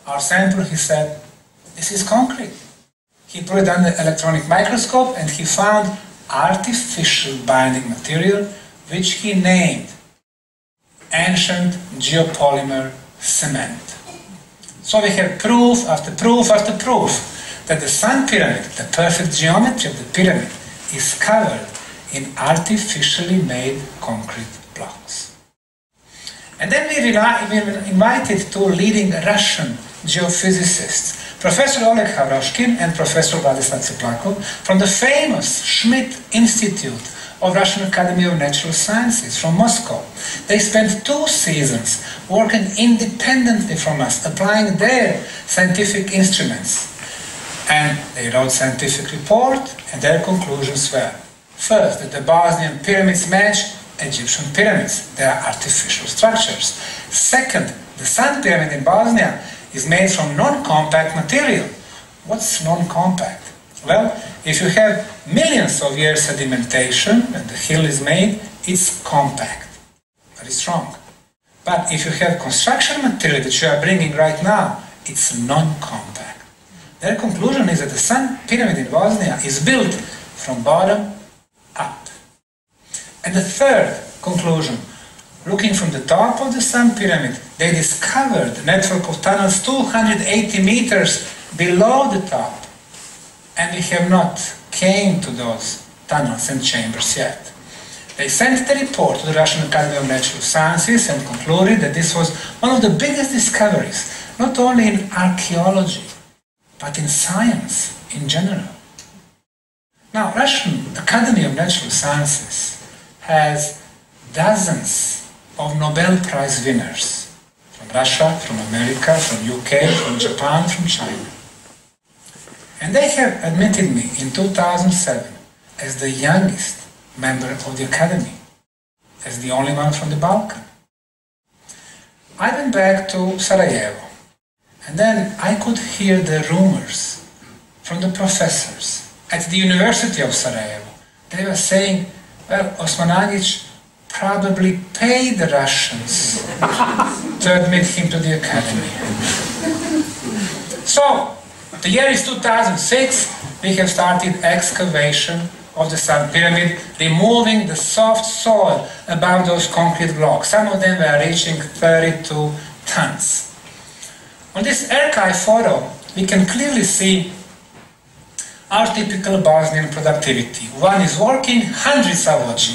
our sample, he said, this is concrete. He put it under electronic microscope and he found artificial binding material which he named ancient geopolymer cement. So we have proof after proof after proof that the Sun Pyramid, the perfect geometry of the pyramid, is covered in artificially made concrete blocks. And then we, we invited two leading Russian geophysicists, Professor Oleg Havroshkin and Professor Vladislav Tsiplakov, from the famous Schmidt Institute of Russian Academy of Natural Sciences from Moscow. They spent two seasons working independently from us, applying their scientific instruments. And they wrote scientific report, and their conclusions were, first, that the Bosnian pyramids match Egyptian pyramids. They are artificial structures. Second, the Sun Pyramid in Bosnia is made from non-compact material. What's non-compact? Well, if you have millions of years sedimentation and the hill is made, it's compact, very strong. But if you have construction material that you are bringing right now, it's non-compact. Their conclusion is that the Sun Pyramid in Bosnia is built from bottom up. And the third conclusion, looking from the top of the Sun Pyramid, they discovered a network of tunnels two hundred eighty meters below the top. And we have not came to those tunnels and chambers yet. They sent the report to the Russian Academy of Natural Sciences and concluded that this was one of the biggest discoveries, not only in archaeology, but in science in general. Now, Russian Academy of Natural Sciences has dozens of Nobel Prize winners from Russia, from America, from U K, from Japan, from China. And they have admitted me in two thousand seven as the youngest member of the Academy, as the only one from the Balkan. I went back to Sarajevo, and then I could hear the rumors from the professors at the University of Sarajevo. They were saying, well, Osman Agić probably paid the Russians to admit him to the Academy. So, the year is two thousand six, we have started excavation of the Sun Pyramid, removing the soft soil above those concrete blocks. Some of them were reaching thirty-two tons. On this archive photo, we can clearly see our typical Bosnian productivity. One is working, hundreds are watching.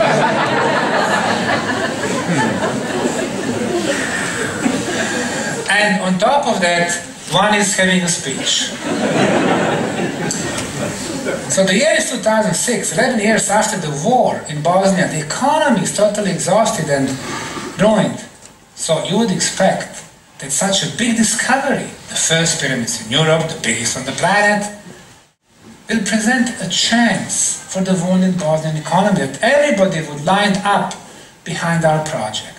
And on top of that, one is having a speech. So the year is two thousand six, eleven years after the war in Bosnia, the economy is totally exhausted and ruined. So you would expect that such a big discovery, the first pyramids in Europe, the biggest on the planet, will present a chance for the wounded Bosnian economy, that everybody would line up behind our project.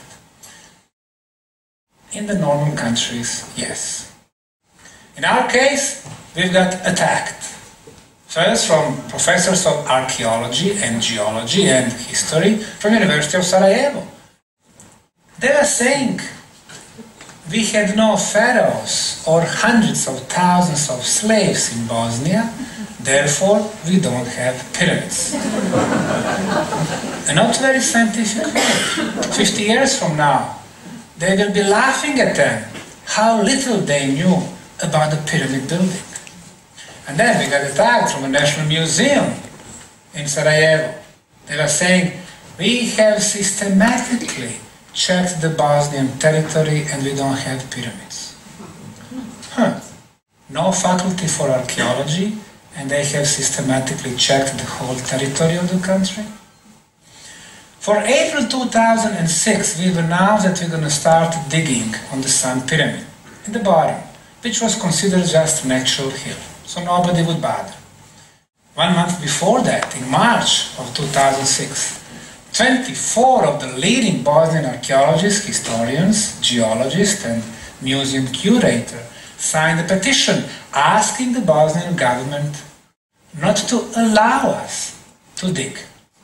In the normal countries, yes. In our case, we've got attacked. First from professors of archaeology and geology and history from University of Sarajevo. They were saying we had no pharaohs or hundreds of thousands of slaves in Bosnia, therefore we don't have pyramids. A not very scientific word. Fifty years from now, they will be laughing at them how little they knew about the pyramid building. And then we got attacked from a national museum in Sarajevo. They were saying, we have systematically checked the Bosnian territory and we don't have pyramids. Huh. No faculty for archaeology, and they have systematically checked the whole territory of the country. For April two thousand six, we've announced that we're going to start digging on the Sun Pyramid, in the bottom, which was considered just a natural hill, so nobody would bother. One month before that, in March of two thousand six, twenty-four of the leading Bosnian archaeologists, historians, geologists, and museum curators signed a petition asking the Bosnian government not to allow us to dig.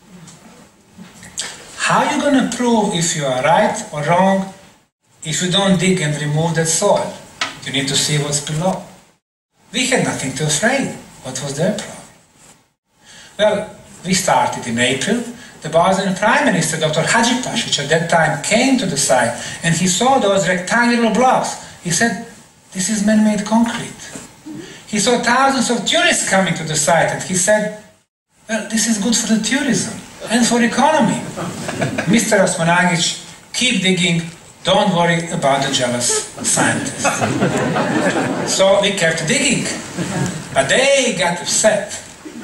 How are you going to prove if you are right or wrong if you don't dig and remove that soil? You need to see what's below. We had nothing to afraid. What was their problem? Well, we started in April. The Bosnian Prime Minister, Doctor Hadžipašić, at that time came to the site and he saw those rectangular blocks. He said, this is man-made concrete. He saw thousands of tourists coming to the site and he said, well, this is good for the tourism and for economy. Mister Osmanagić, keep digging, don't worry about the jealous scientists. So we kept digging, but they got upset.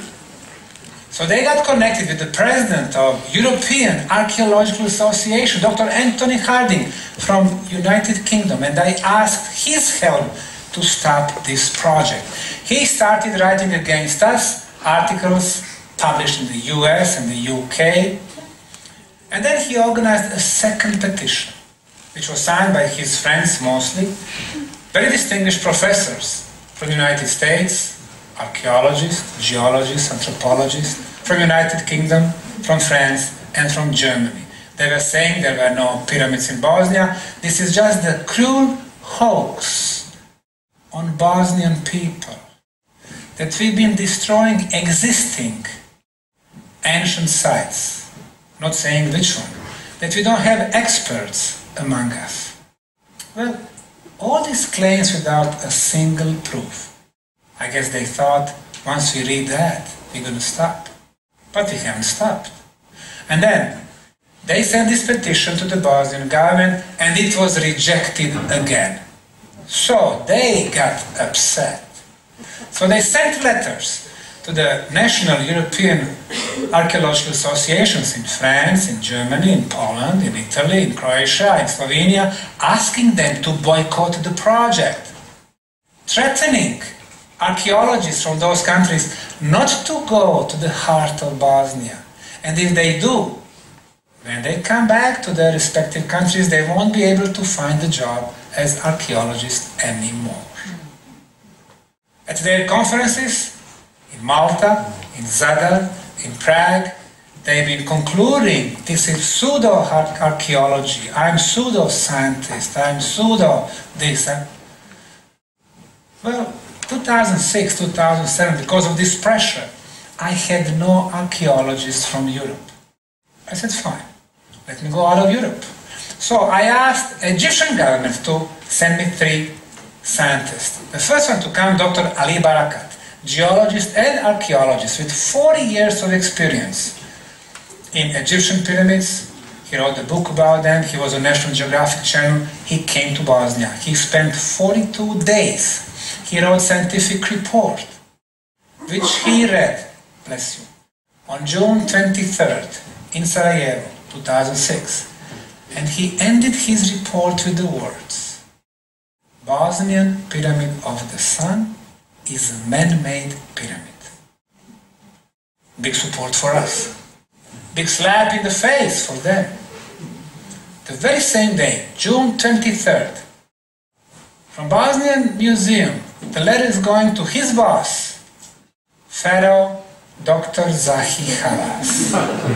So they got connected with the president of European Archaeological Association, Doctor Anthony Harding from United Kingdom, and I asked his help to stop this project. He started writing against us articles published in the U S and the U K, and then he organized a second petition, which was signed by his friends mostly, very distinguished professors from the United States, archaeologists, geologists, anthropologists, from United Kingdom, from France, and from Germany. They were saying there were no pyramids in Bosnia. This is just the cruel hoax on Bosnian people, that we've been destroying existing ancient sites, not saying which one, that we don't have experts among us. Well, all these claims without a single proof. I guess they thought, once we read that, we're going to stop. But we haven't stopped. And then, they sent this petition to the Bosnian government, and it was rejected again. So, they got upset. So they sent letters to the national European archaeological associations in France, in Germany, in Poland, in Italy, in Croatia, in Slovenia, asking them to boycott the project, threatening archaeologists from those countries not to go to the heart of Bosnia. And if they do, when they come back to their respective countries, they won't be able to find a job as archaeologists anymore. At their conferences, in Malta, in Zadar, in Prague, they've been concluding this is pseudo-archaeology, I'm pseudo-scientist, I'm pseudo-this. Well, two thousand six, two thousand seven, because of this pressure, I had no archaeologists from Europe. I said, fine, let me go out of Europe. So I asked the Egyptian government to send me three scientists. The first one to come, Doctor Ali Barakat, geologist and archaeologist with forty years of experience in Egyptian pyramids. He wrote a book about them. He was on National Geographic Channel. He came to Bosnia. He spent forty-two days. He wrote a scientific report, which he read, bless you, on June twenty-third in Sarajevo, two thousand six. And he ended his report with the words, Bosnian Pyramid of the Sun is a man-made pyramid. Big support for us. Big slap in the face for them. The very same day, June twenty-third, from Bosnian Museum, the letter is going to his boss, Pharaoh Doctor Zahi Hawass,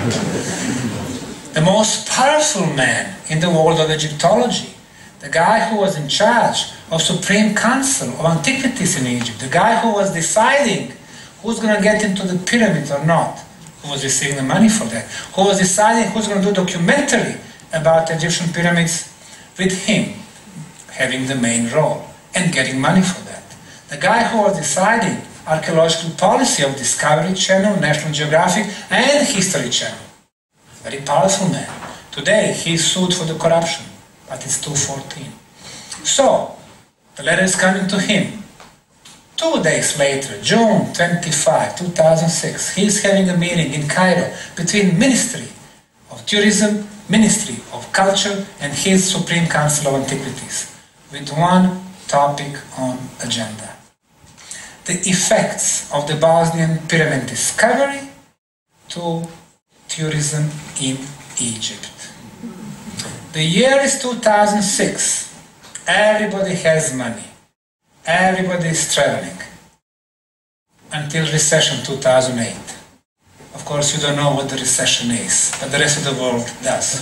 the most powerful man in the world of Egyptology, the guy who was in charge of Supreme Council of Antiquities in Egypt, the guy who was deciding who's going to get into the pyramids or not, who was receiving the money for that, who was deciding who's going to do a documentary about Egyptian pyramids, with him having the main role and getting money for that. The guy who was deciding archaeological policy of Discovery Channel, National Geographic, and History Channel. Very powerful man. Today he is sued for the corruption, but it's two fourteen. So, the letter is coming to him. Two days later, June twenty-fifth, two thousand six, he is having a meeting in Cairo between Ministry of Tourism, Ministry of Culture, and his Supreme Council of Antiquities, with one topic on agenda. The effects of the Bosnian pyramid discovery to tourism in Egypt. The year is two thousand six. Everybody has money. Everybody is traveling. Until recession two thousand eight. Of course, you don't know what the recession is, but the rest of the world does.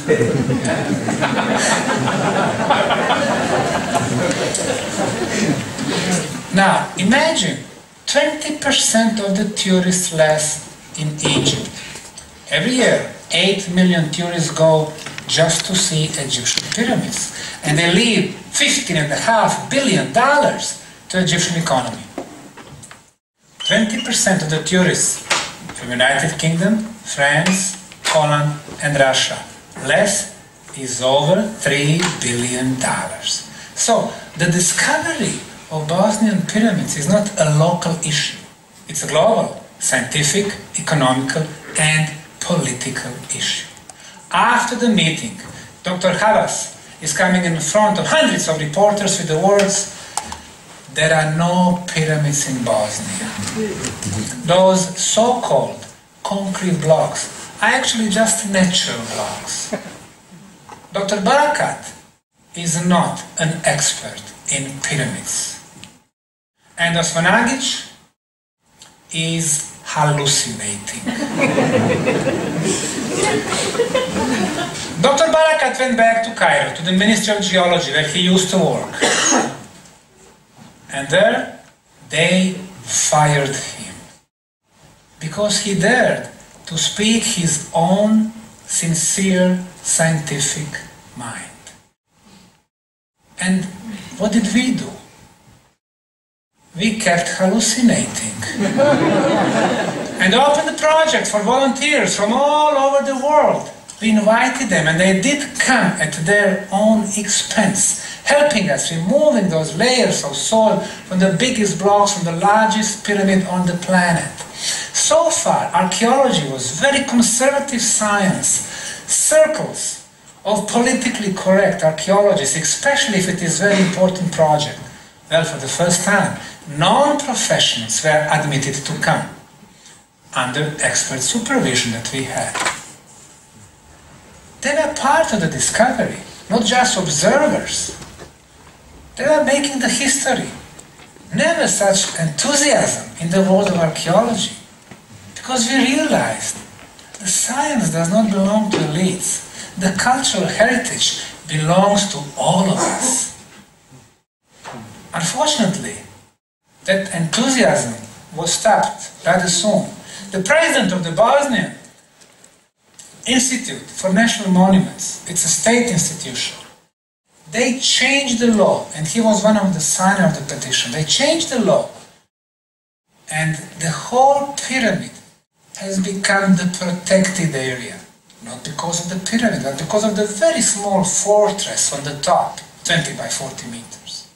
Now, imagine twenty percent of the tourists less in Egypt. Every year, eight million tourists go just to see Egyptian pyramids. And they leave fifteen and a half billion dollars to Egyptian economy. twenty percent of the tourists from United Kingdom, France, Poland, and Russia. Less is over three billion dollars. So, the discovery of Bosnian pyramids is not a local issue. It's a global, scientific, economical, and political issue. After the meeting, Doctor Havas is coming in front of hundreds of reporters with the words, "There are no pyramids in Bosnia. Those so-called concrete blocks are actually just natural blocks." Doctor Barakat is not an expert in pyramids. And Osmanagic is hallucinating. Doctor Barakat went back to Cairo, to the Ministry of Geology, where he used to work. And there, they fired him. Because he dared to speak his own sincere scientific mind. And what did we do? We kept hallucinating. And opened the project for volunteers from all over the world. We invited them and they did come at their own expense, helping us removing those layers of soil from the biggest blocks from the largest pyramid on the planet. So far, archaeology was very conservative science. Circles of politically correct archaeologists, especially if it is a very important project. Well, for the first time, non-professionals were admitted to come under expert supervision that we had. They were part of the discovery, not just observers. They were making the history. Never such enthusiasm in the world of archaeology, because we realized the science does not belong to elites. The cultural heritage belongs to all of us. Unfortunately, that enthusiasm was stopped rather soon. The president of the Bosnian Institute for National Monuments, it's a state institution, they changed the law, and he was one of the signers of the petition. They changed the law, and the whole pyramid has become the protected area. Not because of the pyramid, but because of the very small fortress on the top, twenty by forty meters.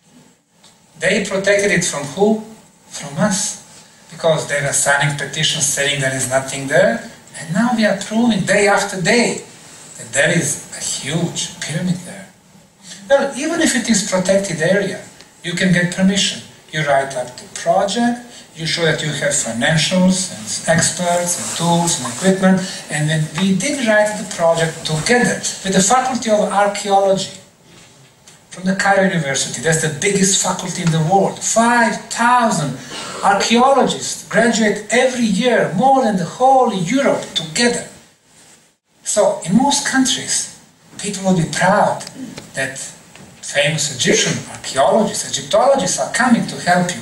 They protected it from who? From us. Because they were signing petitions saying there is nothing there, and now we are proving day after day that there is a huge pyramid there. Well, even if it is protected area, you can get permission. You write up the project, you show that you have financials and experts and tools and equipment, and then we did write the project together with the Faculty of Archaeology from the Cairo University. That's the biggest faculty in the world. five thousand archaeologists graduate every year, more than the whole Europe together. So, in most countries, people will be proud that famous Egyptian archaeologists, Egyptologists are coming to help you.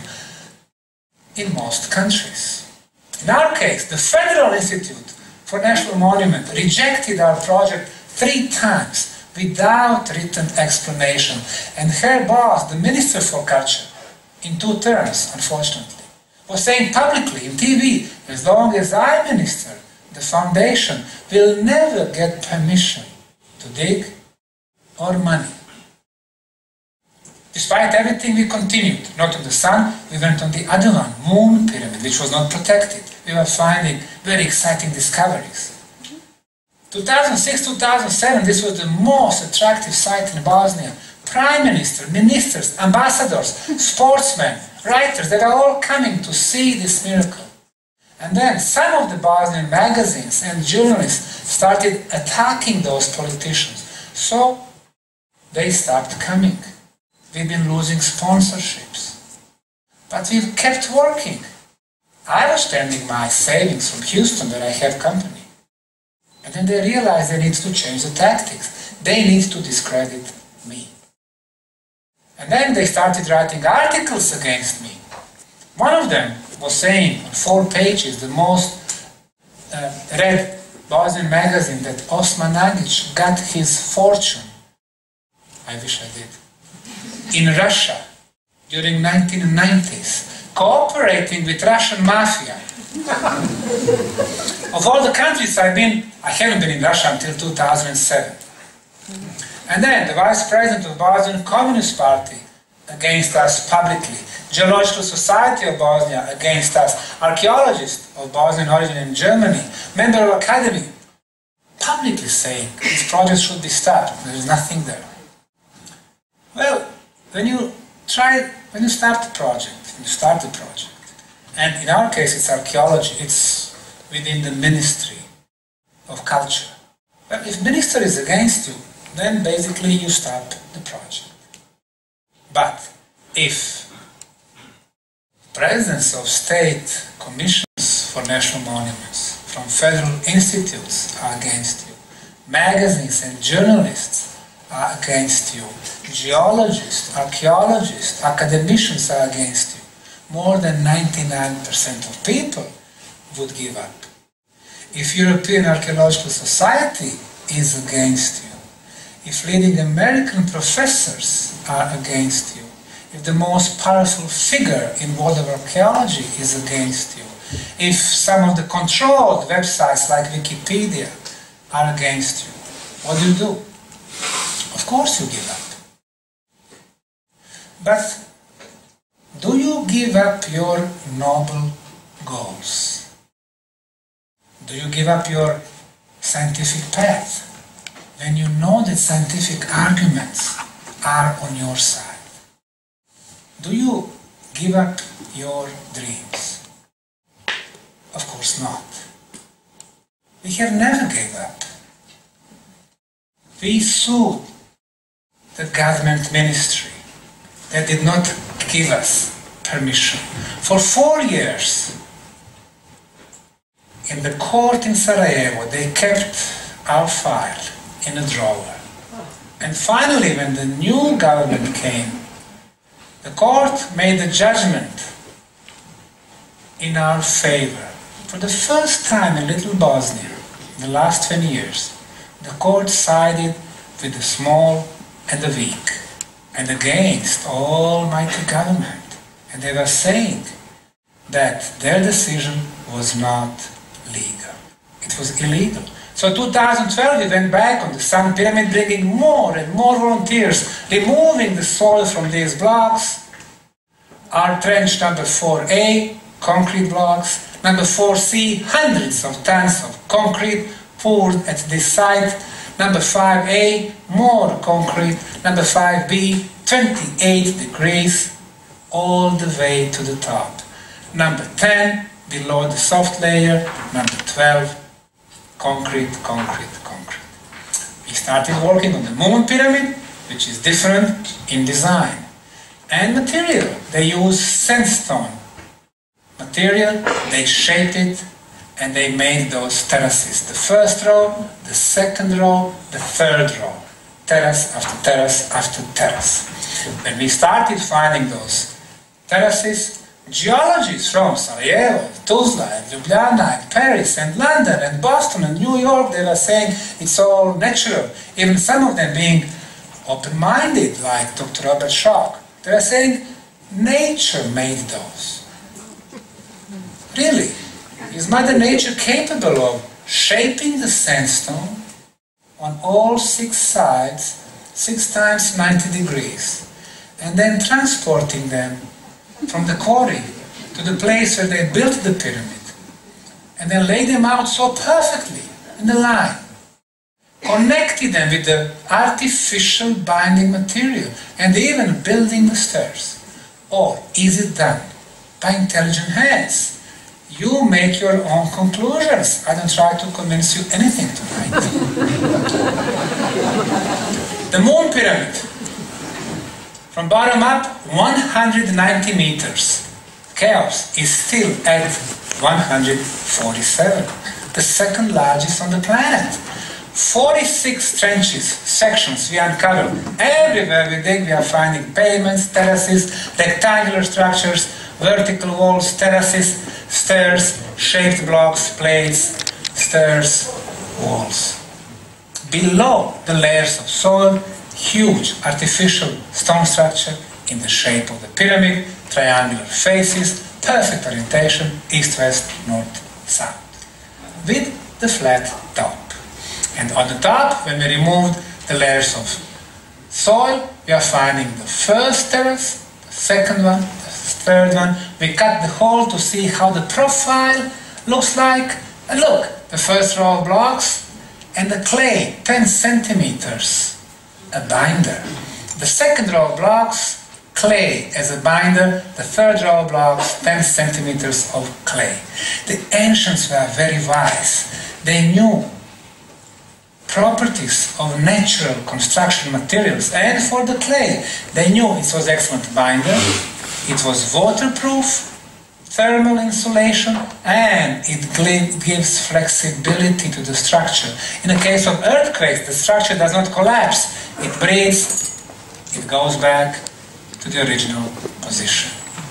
In most countries. In our case, the Federal Institute for National Monument rejected our project three times without written explanation, and her boss, the Minister for Culture, in two terms, unfortunately, was saying publicly in T V, as long as I minister, the foundation will never get permission to dig or money. Despite everything, we continued. Not on the sun, we went on the other one, Moon Pyramid, which was not protected. We were finding very exciting discoveries. two thousand six to two thousand seven, this was the most attractive site in Bosnia. Prime Minister, ministers, ambassadors, sportsmen, writers, they are all coming to see this miracle. And then some of the Bosnian magazines and journalists started attacking those politicians. So they stopped coming. We've been losing sponsorships. But we've kept working. I was spending my savings from Houston, where I have company. And then they realized they need to change the tactics. They need to discredit me. And And then they started writing articles against me. One of them was saying on four pages, the most uh, read Bosnian magazine, that Osman Agic got his fortune, I wish I did, in Russia during nineteen nineties, cooperating with Russian mafia. Of all the countries I've been, I haven't been in Russia until two thousand seven. And then the vice president of Bosnian Communist Party against us publicly, Geological Society of Bosnia against us, archaeologist of Bosnian origin in Germany, member of Academy, publicly saying this project should be stopped. There is nothing there. Well, when you try, when you start the project, you start the project, and in our case it's archaeology, it's within the Ministry of Culture. Well, if minister is against you, then basically you stop the project. But if presidents of state commissions for national monuments from federal institutes are against you, magazines and journalists are against you, geologists, archaeologists, academicians are against you, more than ninety-nine percent of people would give up. If European Archaeological Society is against you, if leading American professors are against you, if the most powerful figure in world of archaeology is against you, if some of the controlled websites like Wikipedia are against you, what do you do? Of course you give up. But do you give up your noble goals? Do you give up your scientific path when you know that scientific arguments are on your side? Do you give up your dreams? Of course not. We have never gave up. We sued the government ministry that did not give us permission. For four years, in the court in Sarajevo, they kept our file in a drawer. And finally, when the new government came, the court made a judgment in our favor. For the first time in Little Bosnia, in the last twenty years, the court sided with the small and the weak, and against almighty government. And they were saying that their decision was not legal. It was illegal. So in two thousand twelve we went back on the Sun Pyramid, bringing more and more volunteers, removing the soil from these blocks. Our trench number four A, concrete blocks. Number four C, hundreds of tons of concrete poured at this site. Number five A, more concrete. Number five B, twenty-eight degrees, all the way to the top. Number ten, below the soft layer. Number twelve, concrete, concrete, concrete. We started working on the Moon Pyramid, which is different in design. And material, they use sandstone material, they shaped it, and they made those terraces. The first row, the second row, the third row. Terrace after terrace after terrace. When we started finding those terraces, geologists from Sarajevo, Tuzla, and Ljubljana, and Paris, and London, and Boston, and New York, they were saying it's all natural. Even some of them being open-minded, like Doctor Robert Schock. They were saying nature made those. Really, is Mother Nature capable of shaping the sandstone on all six sides, six times ninety degrees, and then transporting them from the quarry to the place where they built the pyramid, and then laid them out so perfectly in the line, connected them with the artificial binding material, and even building the stairs? Or is it done by intelligent hands? You make your own conclusions. I don't try to convince you anything tonight. The Moon Pyramid, from bottom up, one hundred ninety meters. Chaos is still at one hundred forty-seven, the second largest on the planet. forty-six trenches, sections we uncovered. Everywhere we dig, we are finding pavements, terraces, rectangular structures, vertical walls, terraces, stairs, shaped blocks, plates, stairs, walls. Below the layers of soil, huge artificial stone structure in the shape of the pyramid, triangular faces, perfect orientation, east-west, north-south, with the flat top. And on the top, when we removed the layers of soil, we are finding the first terrace, the second one, the third one. We cut the hole to see how the profile looks like. And look, the first row of blocks and the clay, ten centimeters, a binder. The second row of blocks, clay as a binder. The third row of blocks, ten centimeters of clay. The ancients were very wise. They knew properties of natural construction materials, and for the clay, they knew it was excellent binder, it was waterproof, thermal insulation, and it gives flexibility to the structure. In the case of earthquakes, the structure does not collapse, it breathes, it goes back to the original position.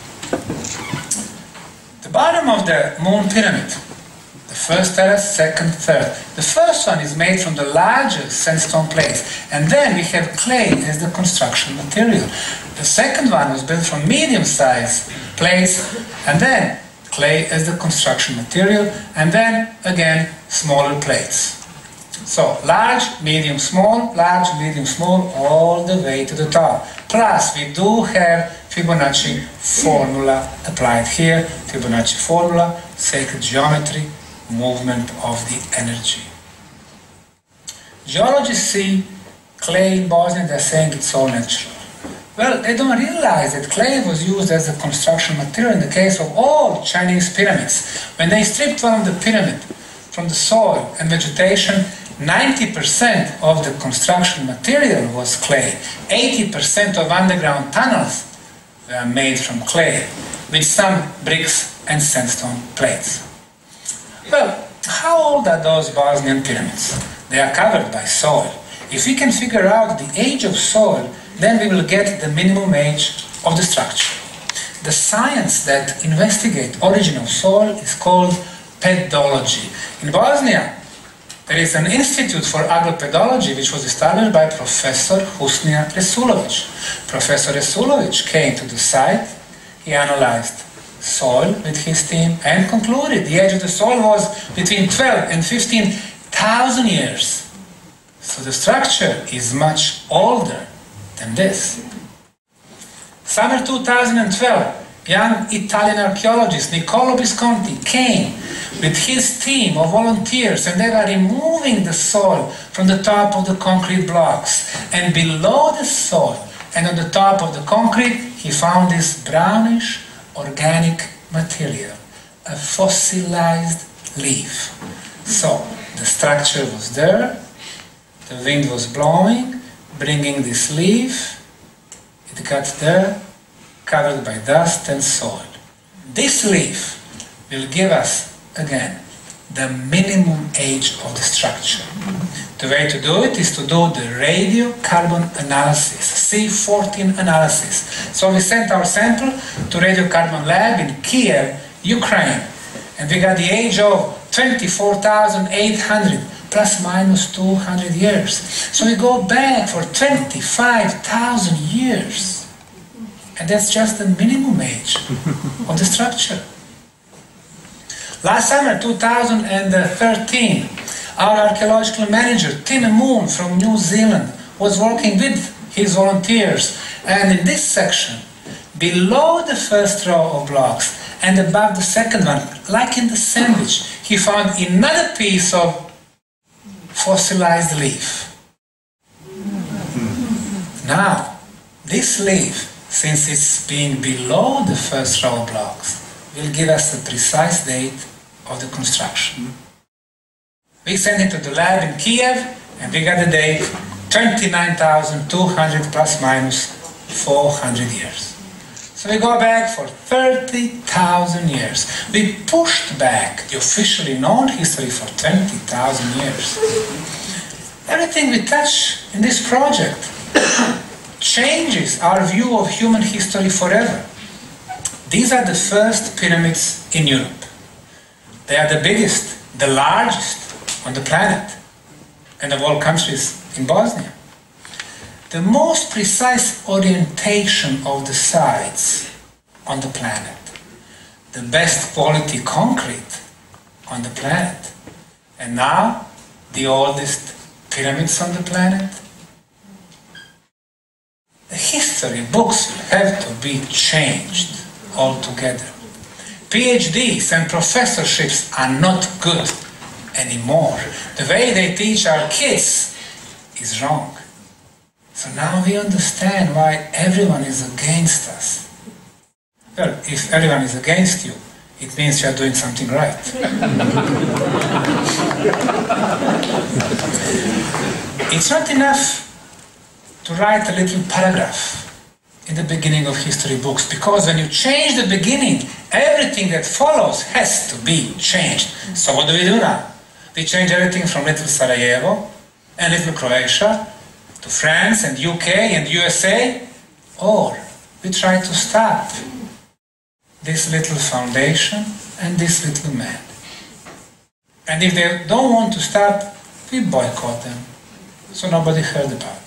The bottom of the moon pyramid, the first terrace, second, third. The first one is made from the largest sandstone plates, and then we have clay as the construction material. The second one was built from medium-sized plates, and then clay as the construction material, and then again smaller plates. So large, medium, small, large, medium, small, all the way to the top. Plus we do have Fibonacci formula applied here. Fibonacci formula, sacred geometry, movement of the energy. Geologists see clay in Bosnia, they're saying it's all natural. Well, they don't realize that clay was used as a construction material in the case of all Chinese pyramids. When they stripped one of the pyramid from the soil and vegetation, ninety percent of the construction material was clay. eighty percent of underground tunnels were made from clay, with some bricks and sandstone plates. Well, how old are those Bosnian pyramids? They are covered by soil. If we can figure out the age of soil, then we will get the minimum age of the structure. The science that investigates origin of soil is called pedology. In Bosnia, there is an institute for agropedology which was established by Professor Husnija Resulović. Professor Resulović came to the site, he analyzed soil with his team and concluded the age of the soil was between twelve and fifteen thousand years. So the structure is much older than this. Summer two thousand twelve, young Italian archaeologist Niccolo Visconti came with his team of volunteers, and they were removing the soil from the top of the concrete blocks. And below the soil and on the top of the concrete, he found this brownish organic material, a fossilized leaf. So the structure was there, the wind was blowing, bringing this leaf, it got there, covered by dust and soil. This leaf will give us, again, the minimum age of the structure. The way to do it is to do the radiocarbon analysis, C fourteen analysis. So we sent our sample to radiocarbon lab in Kiev, Ukraine, and we got the age of twenty-four thousand eight hundred plus minus two hundred years. So we go back for twenty-five thousand years, and that's just the minimum age of the structure. Last summer, two thousand thirteen, our archaeological manager, Tim Moon from New Zealand, was working with his volunteers, and in this section, below the first row of blocks and above the second one, like in the sandwich, he found another piece of fossilized leaf. Now, this leaf, since it's being below the first row of blocks, will give us the precise date of the construction. We sent it to the lab in Kiev, and we got the date twenty-nine thousand two hundred plus minus four hundred years. So we go back for thirty thousand years. We pushed back the officially known history for twenty thousand years. Everything we touch in this project changes our view of human history forever. These are the first pyramids in Europe. They are the biggest, the largest on the planet, and of all countries in Bosnia. The most precise orientation of the sites on the planet. The best quality concrete on the planet. And now, the oldest pyramids on the planet. The history books have to be changed altogether. PhDs and professorships are not good anymore. The way they teach our kids is wrong. So now we understand why everyone is against us. Well, if everyone is against you, it means you are doing something right. It's not enough to write a little paragraph in the beginning of history books, because when you change the beginning, everything that follows has to be changed. So what do we do now? We change everything from little Sarajevo and little Croatia to France and U K and U S A, or we try to stop this little foundation and this little man. And if they don't want to stop, we boycott them, so nobody heard about it.